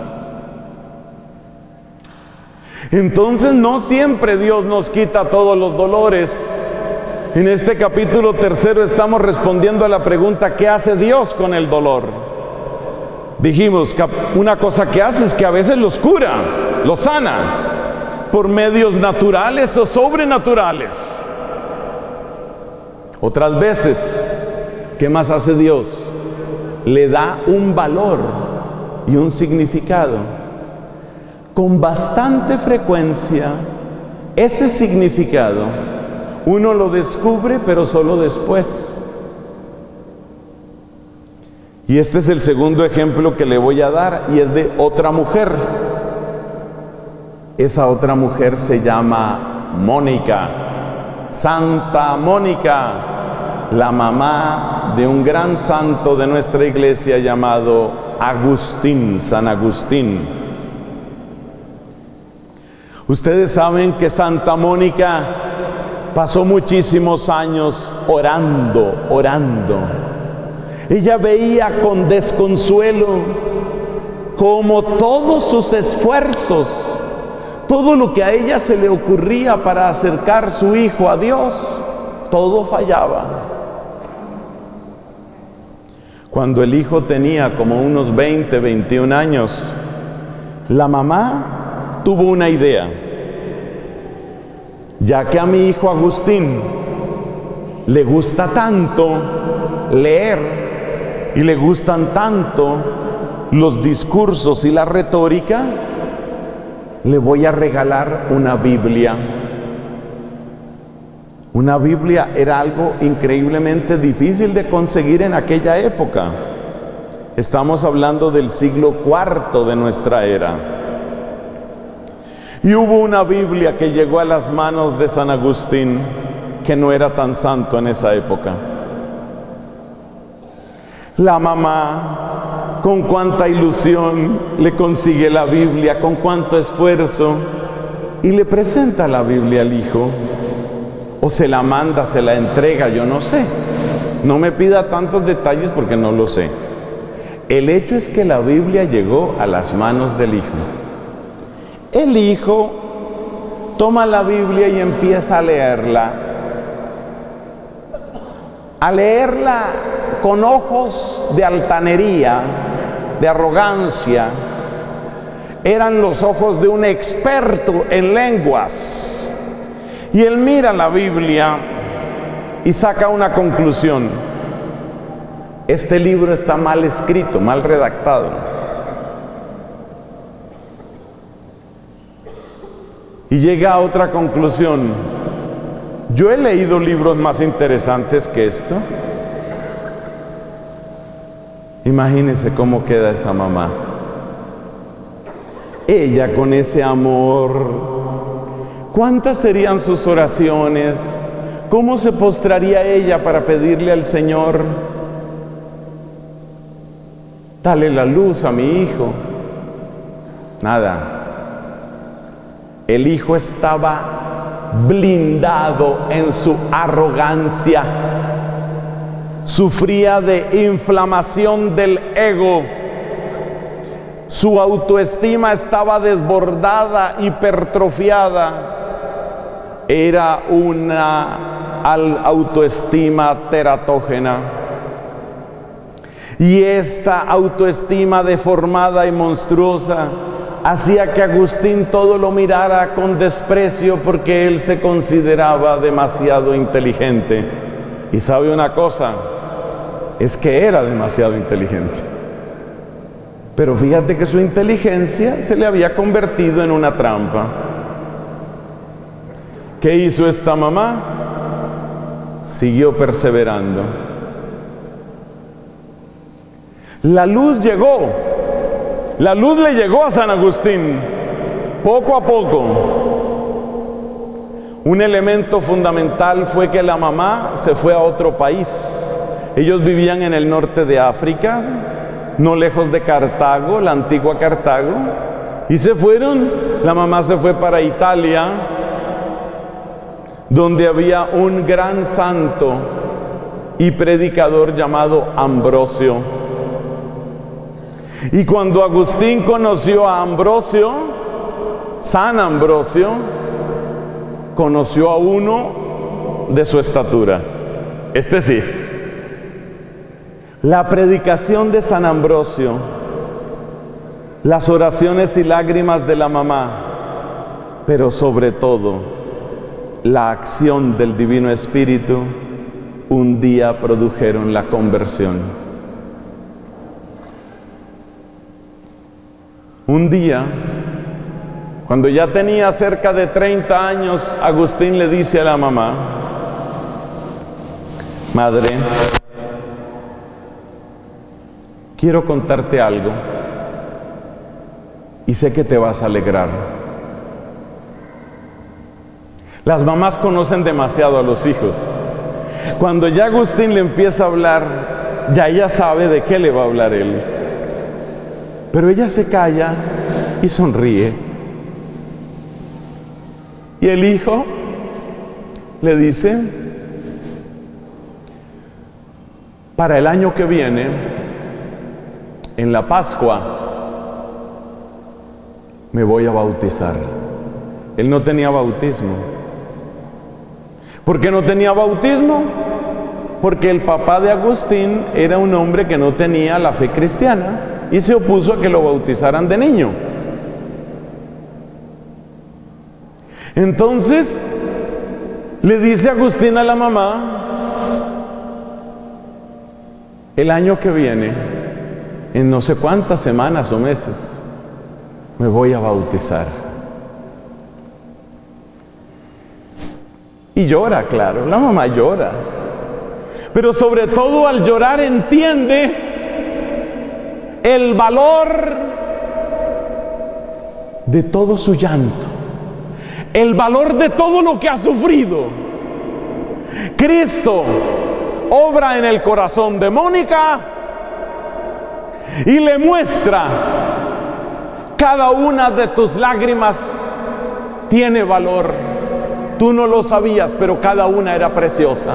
Entonces, no siempre Dios nos quita todos los dolores. En este capítulo 3 estamos respondiendo a la pregunta: ¿qué hace Dios con el dolor? Dijimos que una cosa que hace es que a veces los cura, los sana, por medios naturales o sobrenaturales. Otras veces, ¿qué más hace Dios? Le da un valor y un significado. Con bastante frecuencia, ese significado uno lo descubre, pero solo después. Y este es el segundo ejemplo que le voy a dar, y es de otra mujer. Esa otra mujer se llama Mónica, Santa Mónica, la mamá de un gran santo de nuestra iglesia llamado Agustín, San Agustín. Ustedes saben que Santa Mónica pasó muchísimos años orando. Ella veía con desconsuelo cómo todos sus esfuerzos, todo lo que a ella se le ocurría para acercar su hijo a Dios, todo fallaba. Cuando el hijo tenía como unos 20, 21 años, la mamá tuvo una idea. Ya que a mi hijo Agustín le gusta tanto leer y le gustan tanto los discursos y la retórica, le voy a regalar una Biblia. Una Biblia era algo increíblemente difícil de conseguir en aquella época. Estamos hablando del siglo IV de nuestra era. Y hubo una Biblia que llegó a las manos de San Agustín, que no era tan santo en esa época. La mamá, con cuánta ilusión, le consigue la Biblia, con cuánto esfuerzo, y le presenta la Biblia al hijo. O se la manda, se la entrega, yo no sé. No me pida tantos detalles porque no lo sé. El hecho es que la Biblia llegó a las manos del hijo. El hijo toma la Biblia y empieza a leerla con ojos de altanería, de arrogancia. Eran los ojos de un experto en lenguas. Y él mira la Biblia y saca una conclusión: este libro está mal escrito, mal redactado. Y llega a otra conclusión: yo he leído libros más interesantes que esto. Imagínense cómo queda esa mamá. Ella con ese amor, ¿cuántas serían sus oraciones? ¿Cómo se postraría ella para pedirle al Señor: dale la luz a mi hijo, Nada. El hijo estaba blindado en su arrogancia. Sufría de inflamación del ego. Su autoestima estaba desbordada, hipertrofiada. Era una autoestima teratógena. Y esta autoestima deformada y monstruosa hacía que Agustín todo lo mirara con desprecio porque él se consideraba demasiado inteligente. Y sabe una cosa, es que era demasiado inteligente. Pero fíjate que su inteligencia se le había convertido en una trampa. ¿Qué hizo esta mamá? Siguió perseverando. La luz llegó. La luz le llegó a San Agustín, poco a poco. Un elemento fundamental fue que la mamá se fue a otro país. Ellos vivían en el norte de África, no lejos de Cartago, la antigua Cartago, y se fueron. La mamá se fue para Italia, donde había un gran santo y predicador llamado Ambrosio. Y cuando Agustín conoció a Ambrosio, San Ambrosio, conoció a uno de su estatura. Este sí. La predicación de San Ambrosio, las oraciones y lágrimas de la mamá, pero sobre todo la acción del Divino Espíritu, un día produjeron la conversión. Un día, cuando ya tenía cerca de 30 años, Agustín le dice a la mamá: madre, quiero contarte algo y sé que te vas a alegrar. Las mamás conocen demasiado a los hijos. Cuando ya Agustín le empieza a hablar, ya ella sabe de qué le va a hablar él. Pero ella se calla y sonríe. Y el hijo le dice: para el año que viene, en la Pascua, me voy a bautizar. Él no tenía bautismo. ¿Por qué no tenía bautismo? Porque el papá de Agustín era un hombre que no tenía la fe cristiana y se opuso a que lo bautizaran de niño. Entonces le dice Agustín a la mamá: el año que viene, en no sé cuántas semanas o meses, me voy a bautizar. Y llora, claro, la mamá llora. Pero sobre todo al llorar entiende el valor de todo su llanto, el valor de todo lo que ha sufrido. Cristo obra en el corazón de Mónica y le muestra: cada una de tus lágrimas tiene valor. Tú no lo sabías, pero cada una era preciosa.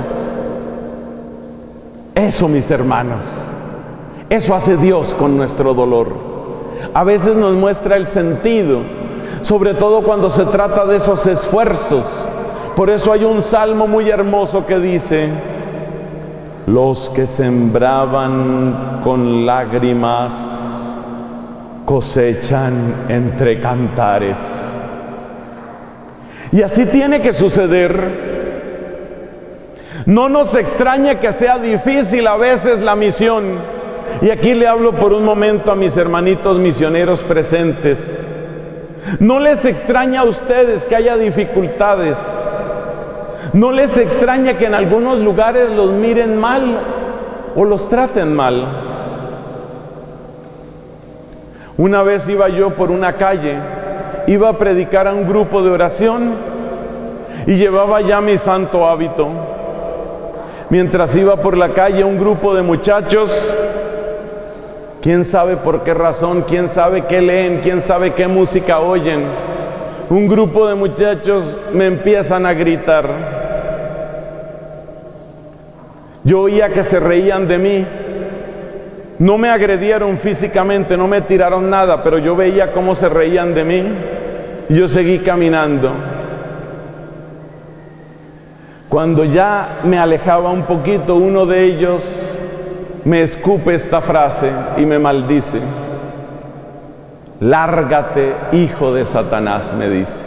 Eso, mis hermanos, eso hace Dios con nuestro dolor. A veces nos muestra el sentido, sobre todo cuando se trata de esos esfuerzos. Por eso hay un salmo muy hermoso que dice: los que sembraban con lágrimas cosechan entre cantares. Y así tiene que suceder. No nos extraña que sea difícil a veces la misión. Y aquí le hablo por un momento a mis hermanitos misioneros presentes. No les extraña a ustedes que haya dificultades. No les extraña que en algunos lugares los miren mal o los traten mal. Una vez iba yo por una calle, iba a predicar a un grupo de oración y llevaba ya mi santo hábito. Mientras iba por la calle, un grupo de muchachos ¿Quién sabe por qué razón? ¿Quién sabe qué leen? ¿Quién sabe qué música oyen? Un grupo de muchachos me empiezan a gritar. Yo oía que se reían de mí. No me agredieron físicamente, no me tiraron nada, pero yo veía cómo se reían de mí y yo seguí caminando. Cuando ya me alejaba un poquito, uno de ellos me escupe esta frase y me maldice. Lárgate, hijo de Satanás, me dice.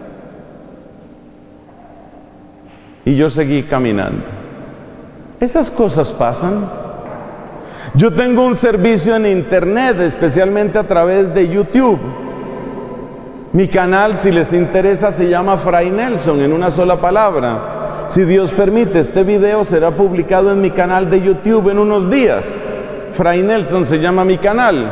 Y yo seguí caminando. Esas cosas pasan. Yo tengo un servicio en internet, especialmente a través de YouTube. Mi canal, si les interesa, se llama Fray Nelson, en una sola palabra. Si Dios permite, este video será publicado en mi canal de YouTube en unos días. Fray Nelson se llama mi canal.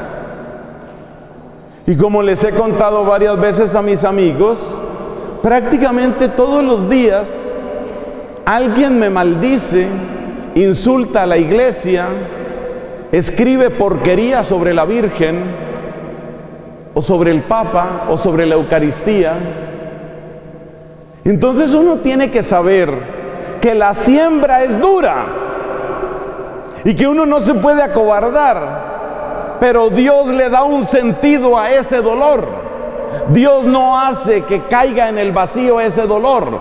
Y como les he contado varias veces a mis amigos, prácticamente todos los días alguien me maldice, insulta a la iglesia, escribe porquería sobre la Virgen, o sobre el Papa, o sobre la Eucaristía. Entonces uno tiene que saber que la siembra es dura y que uno no se puede acobardar, pero Dios le da un sentido a ese dolor. Dios no hace que caiga en el vacío ese dolor.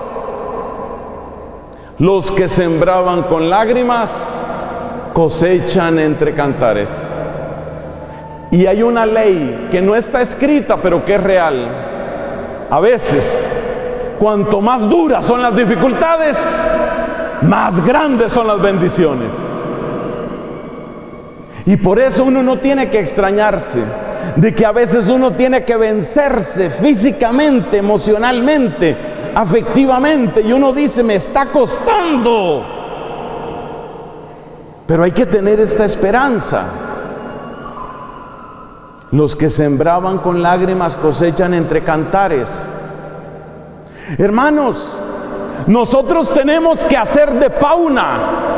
Los que sembraban con lágrimas cosechan entre cantares. Y hay una ley que no está escrita, pero que es real. A veces, cuanto más duras son las dificultades, más grandes son las bendiciones. Y por eso uno no tiene que extrañarse de que a veces uno tiene que vencerse físicamente, emocionalmente, afectivamente, y uno dice, me está costando. Pero hay que tener esta esperanza. Los que sembraban con lágrimas cosechan entre cantares. Hermanos, nosotros tenemos que hacer de Pauna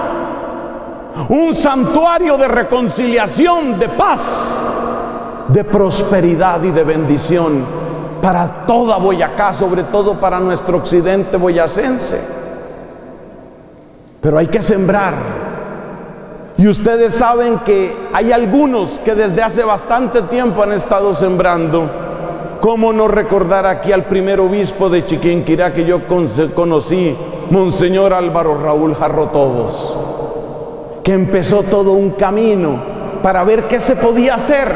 un santuario de reconciliación, de paz, de prosperidad y de bendición para toda Boyacá, sobre todo para nuestro occidente boyacense. Pero hay que sembrar. Y ustedes saben que hay algunos que desde hace bastante tiempo han estado sembrando. ¿Cómo no recordar aquí al primer obispo de Chiquinquirá que yo conocí, Monseñor Álvaro Raúl Jarrotobos, que empezó todo un camino para ver qué se podía hacer?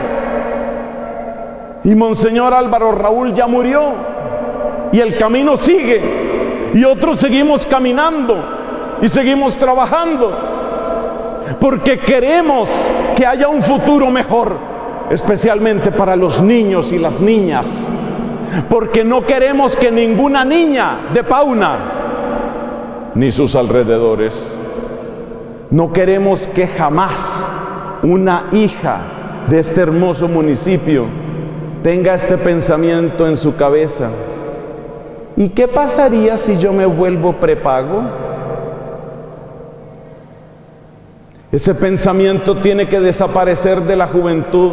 Y Monseñor Álvaro Raúl ya murió y el camino sigue, y otros seguimos caminando y seguimos trabajando, porque queremos que haya un futuro mejor, especialmente para los niños y las niñas, porque no queremos que ninguna niña de Pauna, ni sus alrededores, no queremos que jamás una hija de este hermoso municipio tenga este pensamiento en su cabeza: ¿y qué pasaría si yo me vuelvo prepago? Ese pensamiento tiene que desaparecer de la juventud.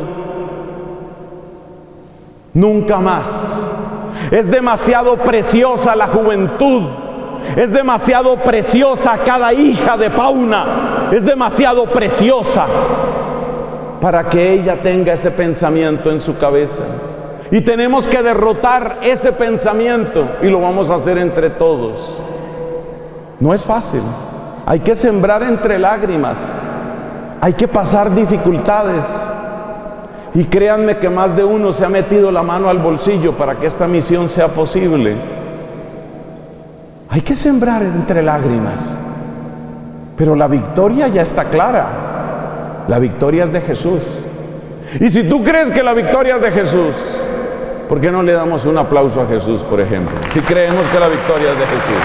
Nunca más. Es demasiado preciosa la juventud. Es demasiado preciosa cada hija de Pauna. Es demasiado preciosa para que ella tenga ese pensamiento en su cabeza. Y tenemos que derrotar ese pensamiento, y lo vamos a hacer entre todos. No es fácil. Hay que sembrar entre lágrimas. Hay que pasar dificultades. Y créanme que más de uno se ha metido la mano al bolsillo para que esta misión sea posible. Hay que sembrar entre lágrimas. Pero la victoria ya está clara. La victoria es de Jesús. Y si tú crees que la victoria es de Jesús, ¿por qué no le damos un aplauso a Jesús, por ejemplo? Si creemos que la victoria es de Jesús.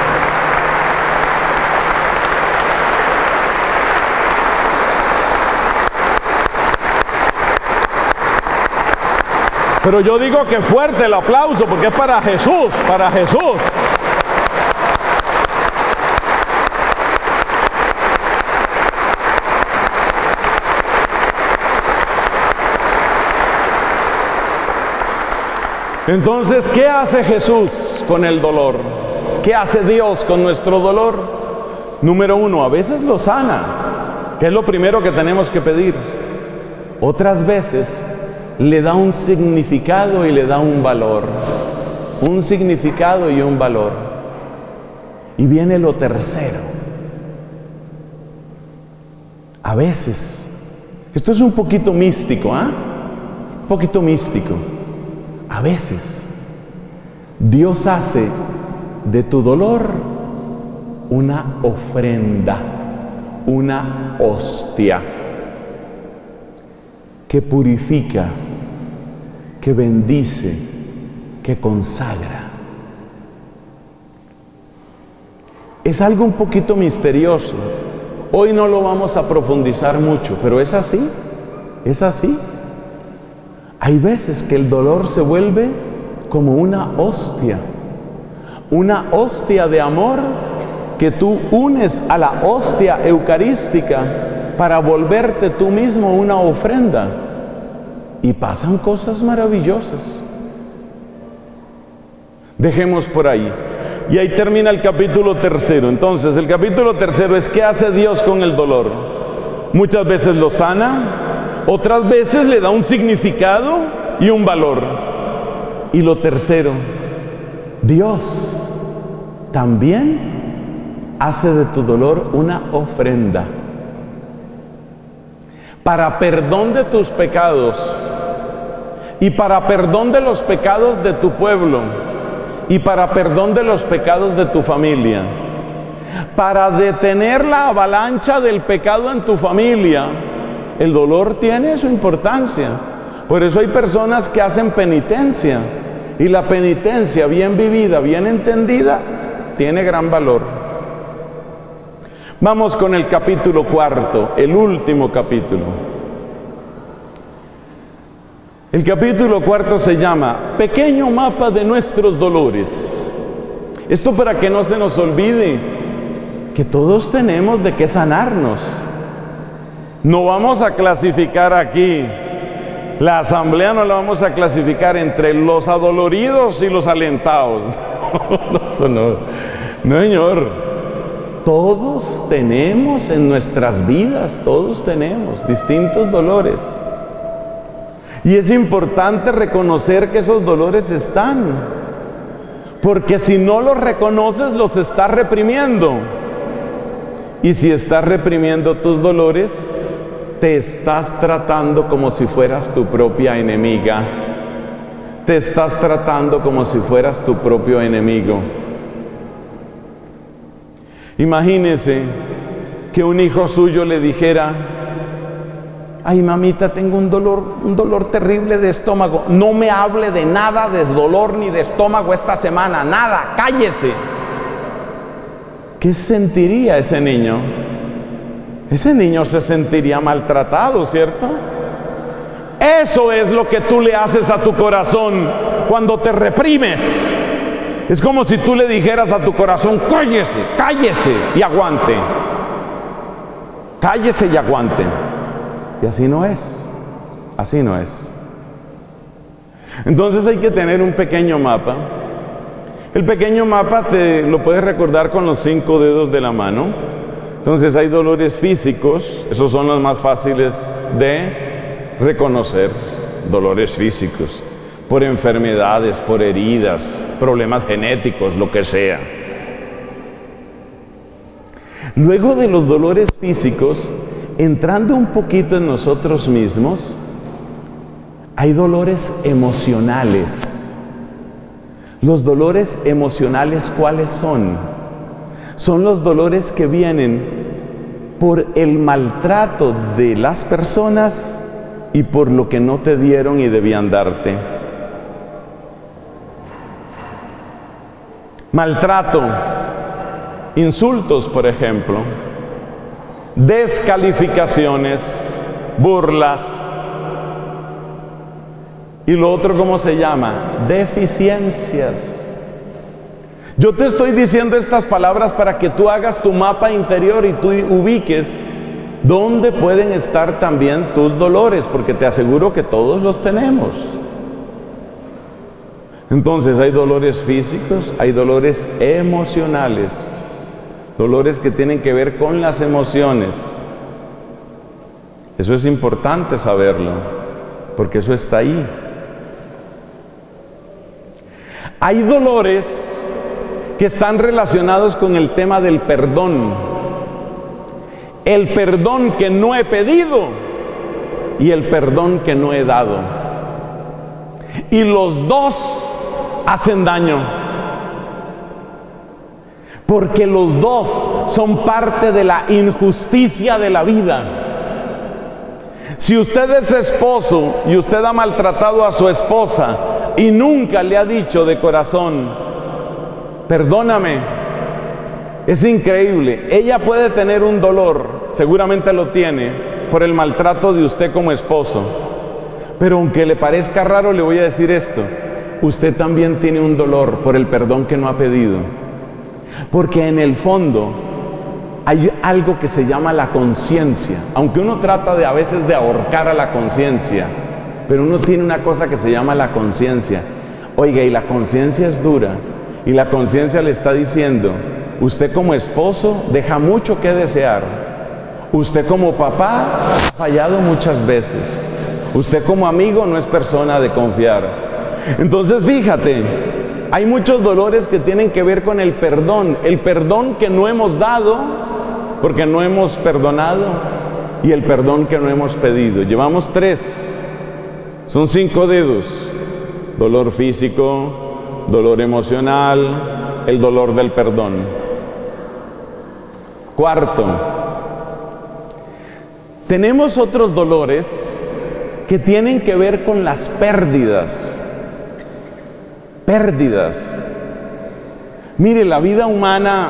Pero yo digo que fuerte el aplauso, porque es para Jesús, para Jesús. Entonces, ¿qué hace Jesús con el dolor? ¿Qué hace Dios con nuestro dolor? Número uno, a veces lo sana, que es lo primero que tenemos que pedir. Otras veces le da un significado y le da un valor. Un significado y un valor. Y viene lo tercero. A veces, esto es un poquito místico, ¿ah? Un poquito místico. A veces, Dios hace de tu dolor una ofrenda, una hostia que purifica, que bendice, que consagra. Es algo un poquito misterioso. Hoy no lo vamos a profundizar mucho, pero es así, es así. Hay veces que el dolor se vuelve como una hostia de amor que tú unes a la hostia eucarística para volverte tú mismo una ofrenda. Y pasan cosas maravillosas. Dejemos por ahí. Y ahí termina el capítulo tercero. Entonces, el capítulo tercero es ¿qué hace Dios con el dolor? Muchas veces lo sana, otras veces le da un significado y un valor. Y lo tercero, Dios también hace de tu dolor una ofrenda para perdón de tus pecados y para perdón de los pecados de tu pueblo y para perdón de los pecados de tu familia, para detener la avalancha del pecado en tu familia. El dolor tiene su importancia. Por eso hay personas que hacen penitencia, y la penitencia bien vivida, bien entendida, tiene gran valor. Vamos con el capítulo cuarto, el último capítulo. El capítulo cuarto se llama Pequeño mapa de nuestros dolores. Esto para que no se nos olvide que todos tenemos de qué sanarnos. No vamos a clasificar aquí, la asamblea no la vamos a clasificar entre los adoloridos y los alentados. No, señor. Todos tenemos en nuestras vidas, todos tenemos distintos dolores. Y es importante reconocer que esos dolores están, porque si no los reconoces, los estás reprimiendo. Y si estás reprimiendo tus dolores, te estás tratando como si fueras tu propia enemiga. Te estás tratando como si fueras tu propio enemigo. Imagínese que un hijo suyo le dijera: ay, mamita, tengo un dolor terrible de estómago. No me hable de nada de dolor ni de estómago esta semana, nada, cállese. ¿Qué sentiría ese niño? Ese niño se sentiría maltratado, ¿cierto? Eso es lo que tú le haces a tu corazón cuando te reprimes. Es como si tú le dijeras a tu corazón: cállese, cállese y aguante. Cállese y aguante. Y así no es. Así no es. Entonces hay que tener un pequeño mapa. El pequeño mapa te lo puedes recordar con los 5 dedos de la mano. Entonces hay dolores físicos, esos son los más fáciles de reconocer, dolores físicos, por enfermedades, por heridas, problemas genéticos, lo que sea. Luego de los dolores físicos, entrando un poquito en nosotros mismos, hay dolores emocionales. Los dolores emocionales, ¿cuáles son? Son los dolores que vienen por el maltrato de las personas y por lo que no te dieron y debían darte. Maltrato, insultos, por ejemplo, descalificaciones, burlas. Y lo otro, ¿cómo se llama? Deficiencias. Yo te estoy diciendo estas palabras para que tú hagas tu mapa interior y tú ubiques dónde pueden estar también tus dolores, porque te aseguro que todos los tenemos. Entonces hay dolores físicos, hay dolores emocionales, dolores que tienen que ver con las emociones. Eso es importante saberlo, porque eso está ahí. Hay dolores que están relacionados con el tema del perdón. El perdón que no he pedido y el perdón que no he dado. Y los dos hacen daño. Porque los dos son parte de la injusticia de la vida. Si usted es esposo y usted ha maltratado a su esposa y nunca le ha dicho de corazón, perdóname, es increíble. Ella puede tener un dolor, seguramente lo tiene, por el maltrato de usted como esposo. Pero aunque le parezca raro, le voy a decir esto: usted también tiene un dolor por el perdón que no ha pedido. Porque en el fondo hay algo que se llama la conciencia. Aunque uno trata a veces de ahorcar a la conciencia, pero uno tiene una cosa que se llama la conciencia. Oiga, y la conciencia es dura. Y la conciencia le está diciendo: usted como esposo deja mucho que desear. Usted como papá ha fallado muchas veces. Usted como amigo no es persona de confiar. Entonces fíjate, hay muchos dolores que tienen que ver con el perdón que no hemos dado porque no hemos perdonado, y el perdón que no hemos pedido. Llevamos 3, son 5 dedos: dolor físico, dolor emocional, el dolor del perdón. Cuarto, tenemos otros dolores que tienen que ver con las pérdidas. Pérdidas. Mire, la vida humana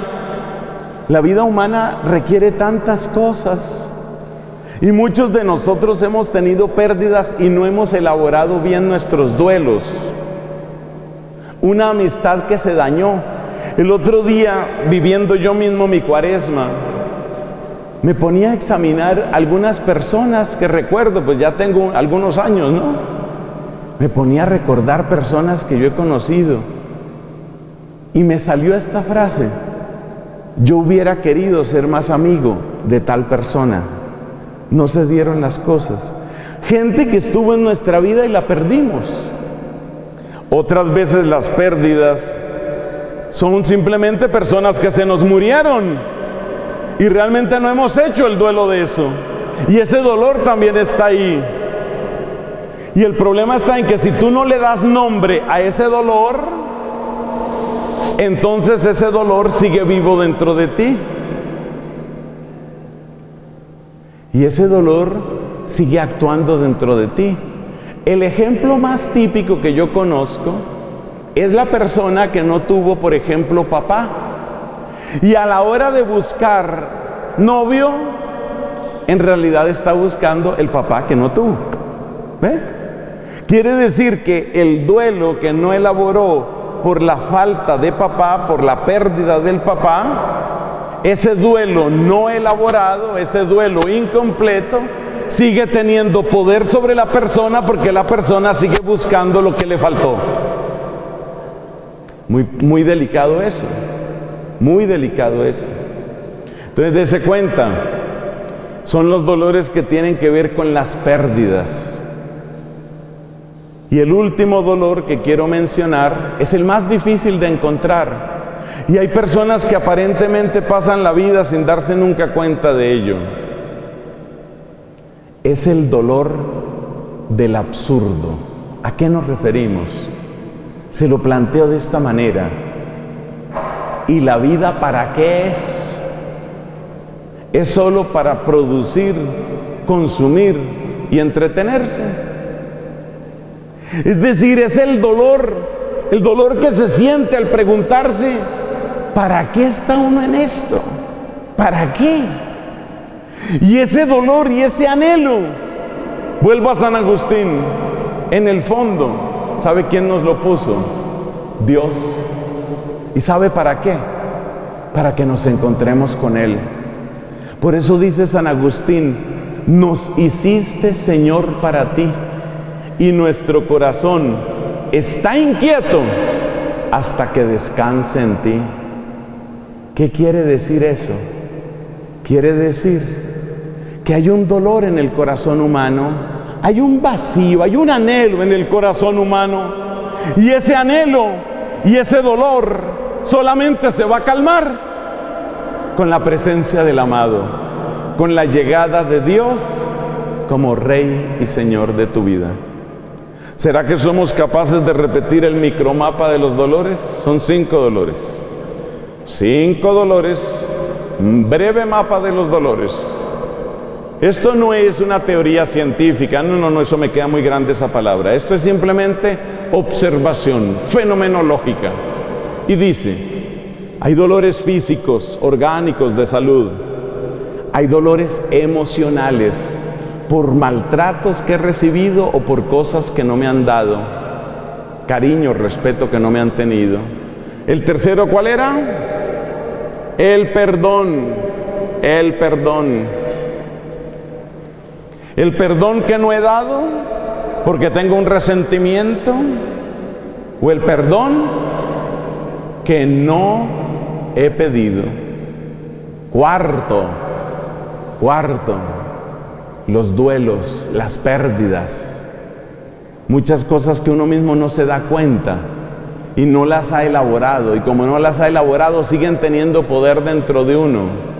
requiere tantas cosas. Y muchos de nosotros hemos tenido pérdidas y no hemos elaborado bien nuestros duelos. Una amistad que se dañó. El otro día, viviendo yo mismo mi cuaresma, me ponía a examinar algunas personas que recuerdo, pues ya tengo algunos años, ¿no? Me ponía a recordar personas que yo he conocido. Y me salió esta frase: yo hubiera querido ser más amigo de tal persona. No se dieron las cosas. Gente que estuvo en nuestra vida y la perdimos. Otras veces las pérdidas son simplemente personas que se nos murieron y realmente no hemos hecho el duelo de eso. Y ese dolor también está ahí. Y el problema está en que si tú no le das nombre a ese dolor, entonces ese dolor sigue vivo dentro de ti. Y ese dolor sigue actuando dentro de ti. El ejemplo más típico que yo conozco es la persona que no tuvo, por ejemplo, papá. Y a la hora de buscar novio, en realidad está buscando el papá que no tuvo. ¿Ve? Quiere decir que el duelo que no elaboró por la falta de papá, por la pérdida del papá, ese duelo no elaborado, ese duelo incompleto, sigue teniendo poder sobre la persona porque la persona sigue buscando lo que le faltó. Muy delicado eso, muy delicado eso. Entonces, dése cuenta, son los dolores que tienen que ver con las pérdidas. Y el último dolor que quiero mencionar es el más difícil de encontrar. Y hay personas que aparentemente pasan la vida sin darse nunca cuenta de ello. Es el dolor del absurdo. ¿A qué nos referimos? Se lo planteo de esta manera: ¿y la vida para qué es? ¿Es solo para producir, consumir y entretenerse? Es decir, es el dolor que se siente al preguntarse: ¿para qué está uno en esto? ¿Para qué? Y ese dolor y ese anhelo, vuelvo a San Agustín, en el fondo, ¿sabe quién nos lo puso? Dios. ¿Y sabe para qué? Para que nos encontremos con Él. Por eso dice San Agustín: nos hiciste, Señor, para ti, y nuestro corazón está inquieto hasta que descanse en ti. ¿Qué quiere decir eso? Quiere decir que hay un dolor en el corazón humano, hay un vacío, hay un anhelo en el corazón humano, y ese anhelo y ese dolor solamente se va a calmar con la presencia del amado, con la llegada de Dios como Rey y Señor de tu vida. ¿Será que somos capaces de repetir el micromapa de los dolores? Son 5 dolores. 5 dolores, un breve mapa de los dolores. Esto no es una teoría científica, no, eso me queda muy grande esa palabra. Esto es simplemente observación fenomenológica. Y dice, hay dolores físicos, orgánicos, de salud. Hay dolores emocionales, por maltratos que he recibido o por cosas que no me han dado, cariño, respeto que no me han tenido. El tercero, ¿cuál era? El perdón. El perdón. El perdón que no he dado porque tengo un resentimiento, o el perdón que no he pedido. Cuarto, los duelos, las pérdidas, muchas cosas que uno mismo no se da cuenta y no las ha elaborado, y como no las ha elaborado siguen teniendo poder dentro de uno.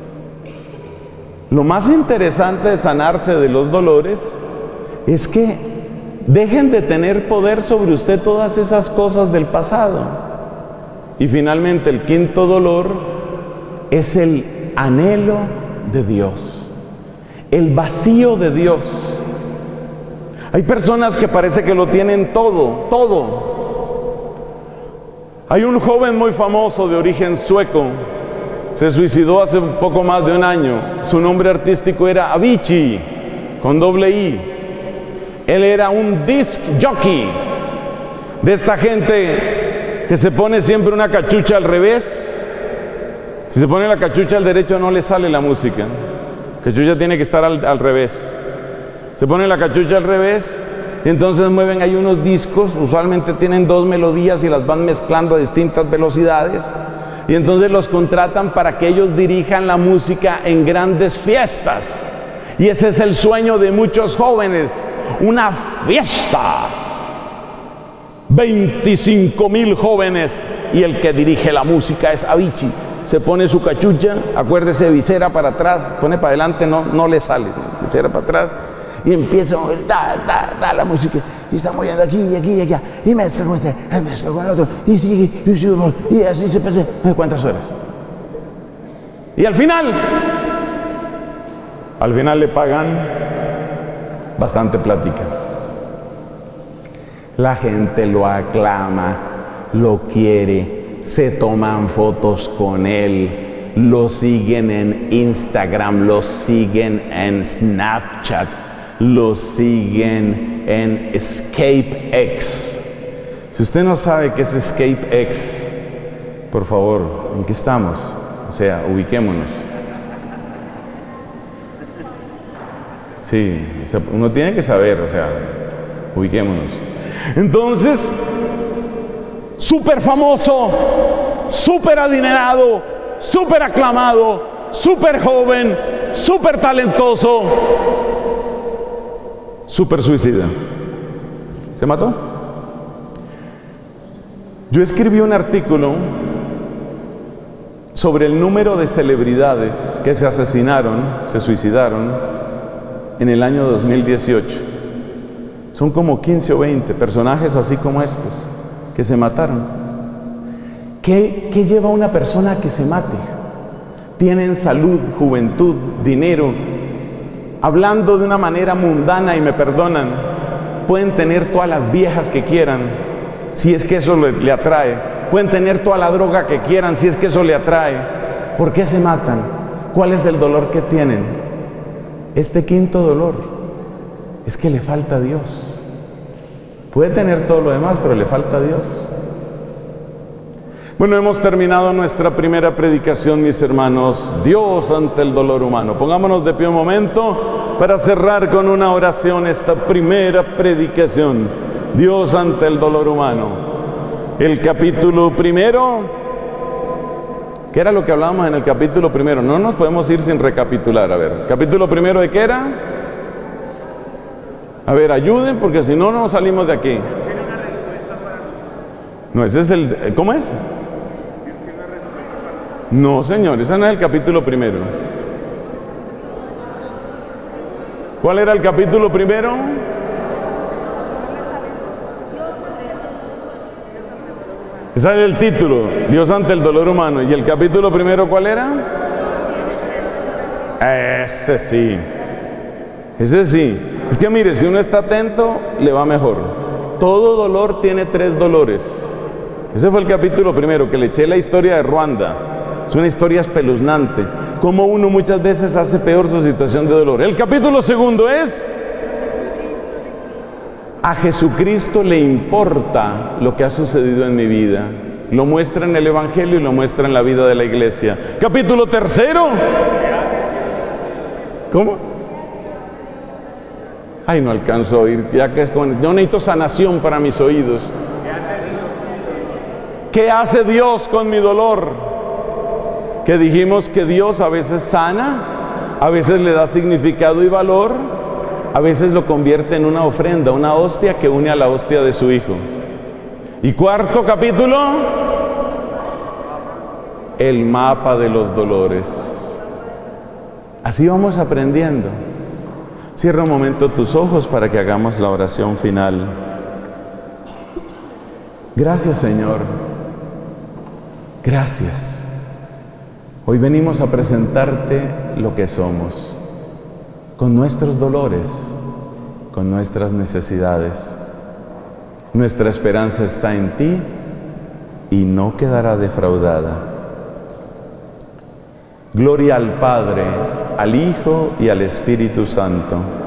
Lo más interesante de sanarse de los dolores es que dejen de tener poder sobre usted todas esas cosas del pasado. Y finalmente el quinto dolor es el anhelo de Dios, el vacío de Dios. Hay personas que parece que lo tienen todo. Hay un joven muy famoso de origen sueco, se suicidó hace un poco más de un año. Su nombre artístico era Avicii, con doble I. Él era un disc jockey, de esta gente que se pone siempre una cachucha al revés. Si se pone la cachucha al derecho no le sale la música. La cachucha tiene que estar al revés. Se pone la cachucha al revés y entonces mueven ahí unos discos, usualmente tienen 2 melodías y las van mezclando a distintas velocidades. Y entonces los contratan para que ellos dirijan la música en grandes fiestas. Y ese es el sueño de muchos jóvenes, una fiesta. 25,000 jóvenes y el que dirige la música es Avicii. Se pone su cachucha, acuérdese, visera para atrás, pone para adelante, no le sale, visera para atrás, y empieza a mover la música, y está moviendo aquí y aquí y allá, y mezcla con este, mezcla con el otro, y sigue, y así se pasa, ¿cuántas horas? Y al final le pagan bastante plática. La gente lo aclama, lo quiere, se toman fotos con él, lo siguen en Instagram, lo siguen en Snapchat, lo siguen en EscapeX. Si usted no sabe qué es EscapeX, por favor, ¿en qué estamos? O sea, ubiquémonos. Sí, o sea, uno tiene que saber, o sea, ubiquémonos. Entonces, súper famoso, súper adinerado, súper aclamado, súper joven, súper talentoso, súper suicida. ¿Se mató? Yo escribí un artículo sobre el número de celebridades que se asesinaron, se suicidaron en el año 2018. Son como 15 o 20 personajes así como estos que se mataron. ¿Qué lleva a una persona a que se mate? Tienen salud, juventud, dinero. Hablando de una manera mundana, y me perdonan, pueden tener todas las viejas que quieran, si es que eso le atrae. Pueden tener toda la droga que quieran, si es que eso le atrae. ¿Por qué se matan? ¿Cuál es el dolor que tienen? Este quinto dolor es que le falta a Dios. Puede tener todo lo demás, pero le falta a Dios. Bueno, hemos terminado nuestra primera predicación, mis hermanos. Dios ante el dolor humano. Pongámonos de pie un momento para cerrar con una oración esta primera predicación. Dios ante el dolor humano. El capítulo primero, ¿qué era lo que hablábamos en el capítulo primero? No nos podemos ir sin recapitular. A ver, capítulo primero, ¿de qué era? A ver, ayuden, porque si no, no salimos de aquí. No, ese es el... ¿Cómo es? No, señor, ese no es el capítulo primero. ¿Cuál era el capítulo primero? Ese es el título, Dios ante el dolor humano. ¿Y el capítulo primero cuál era? Ese sí. Ese sí. Es que mire, si uno está atento, le va mejor. Todo dolor tiene 3 dolores. Ese fue el capítulo primero, que le eché la historia de Ruanda. Es una historia espeluznante. Cómo uno muchas veces hace peor su situación de dolor. El capítulo segundo es: a Jesucristo le importa lo que ha sucedido en mi vida. Lo muestra en el Evangelio y lo muestra en la vida de la iglesia. Capítulo tercero. ¿Cómo? Ay, no alcanzo a oír. Ya que yo necesito sanación para mis oídos. ¿Qué hace Dios con mi dolor? Que dijimos que Dios a veces sana, a veces le da significado y valor, a veces lo convierte en una ofrenda, una hostia que une a la hostia de su Hijo. Y cuarto capítulo, el mapa de los dolores. Así vamos aprendiendo. Cierra un momento tus ojos para que hagamos la oración final. Gracias, Señor. Gracias. Hoy venimos a presentarte lo que somos, con nuestros dolores, con nuestras necesidades. Nuestra esperanza está en ti y no quedará defraudada. Gloria al Padre, al Hijo y al Espíritu Santo.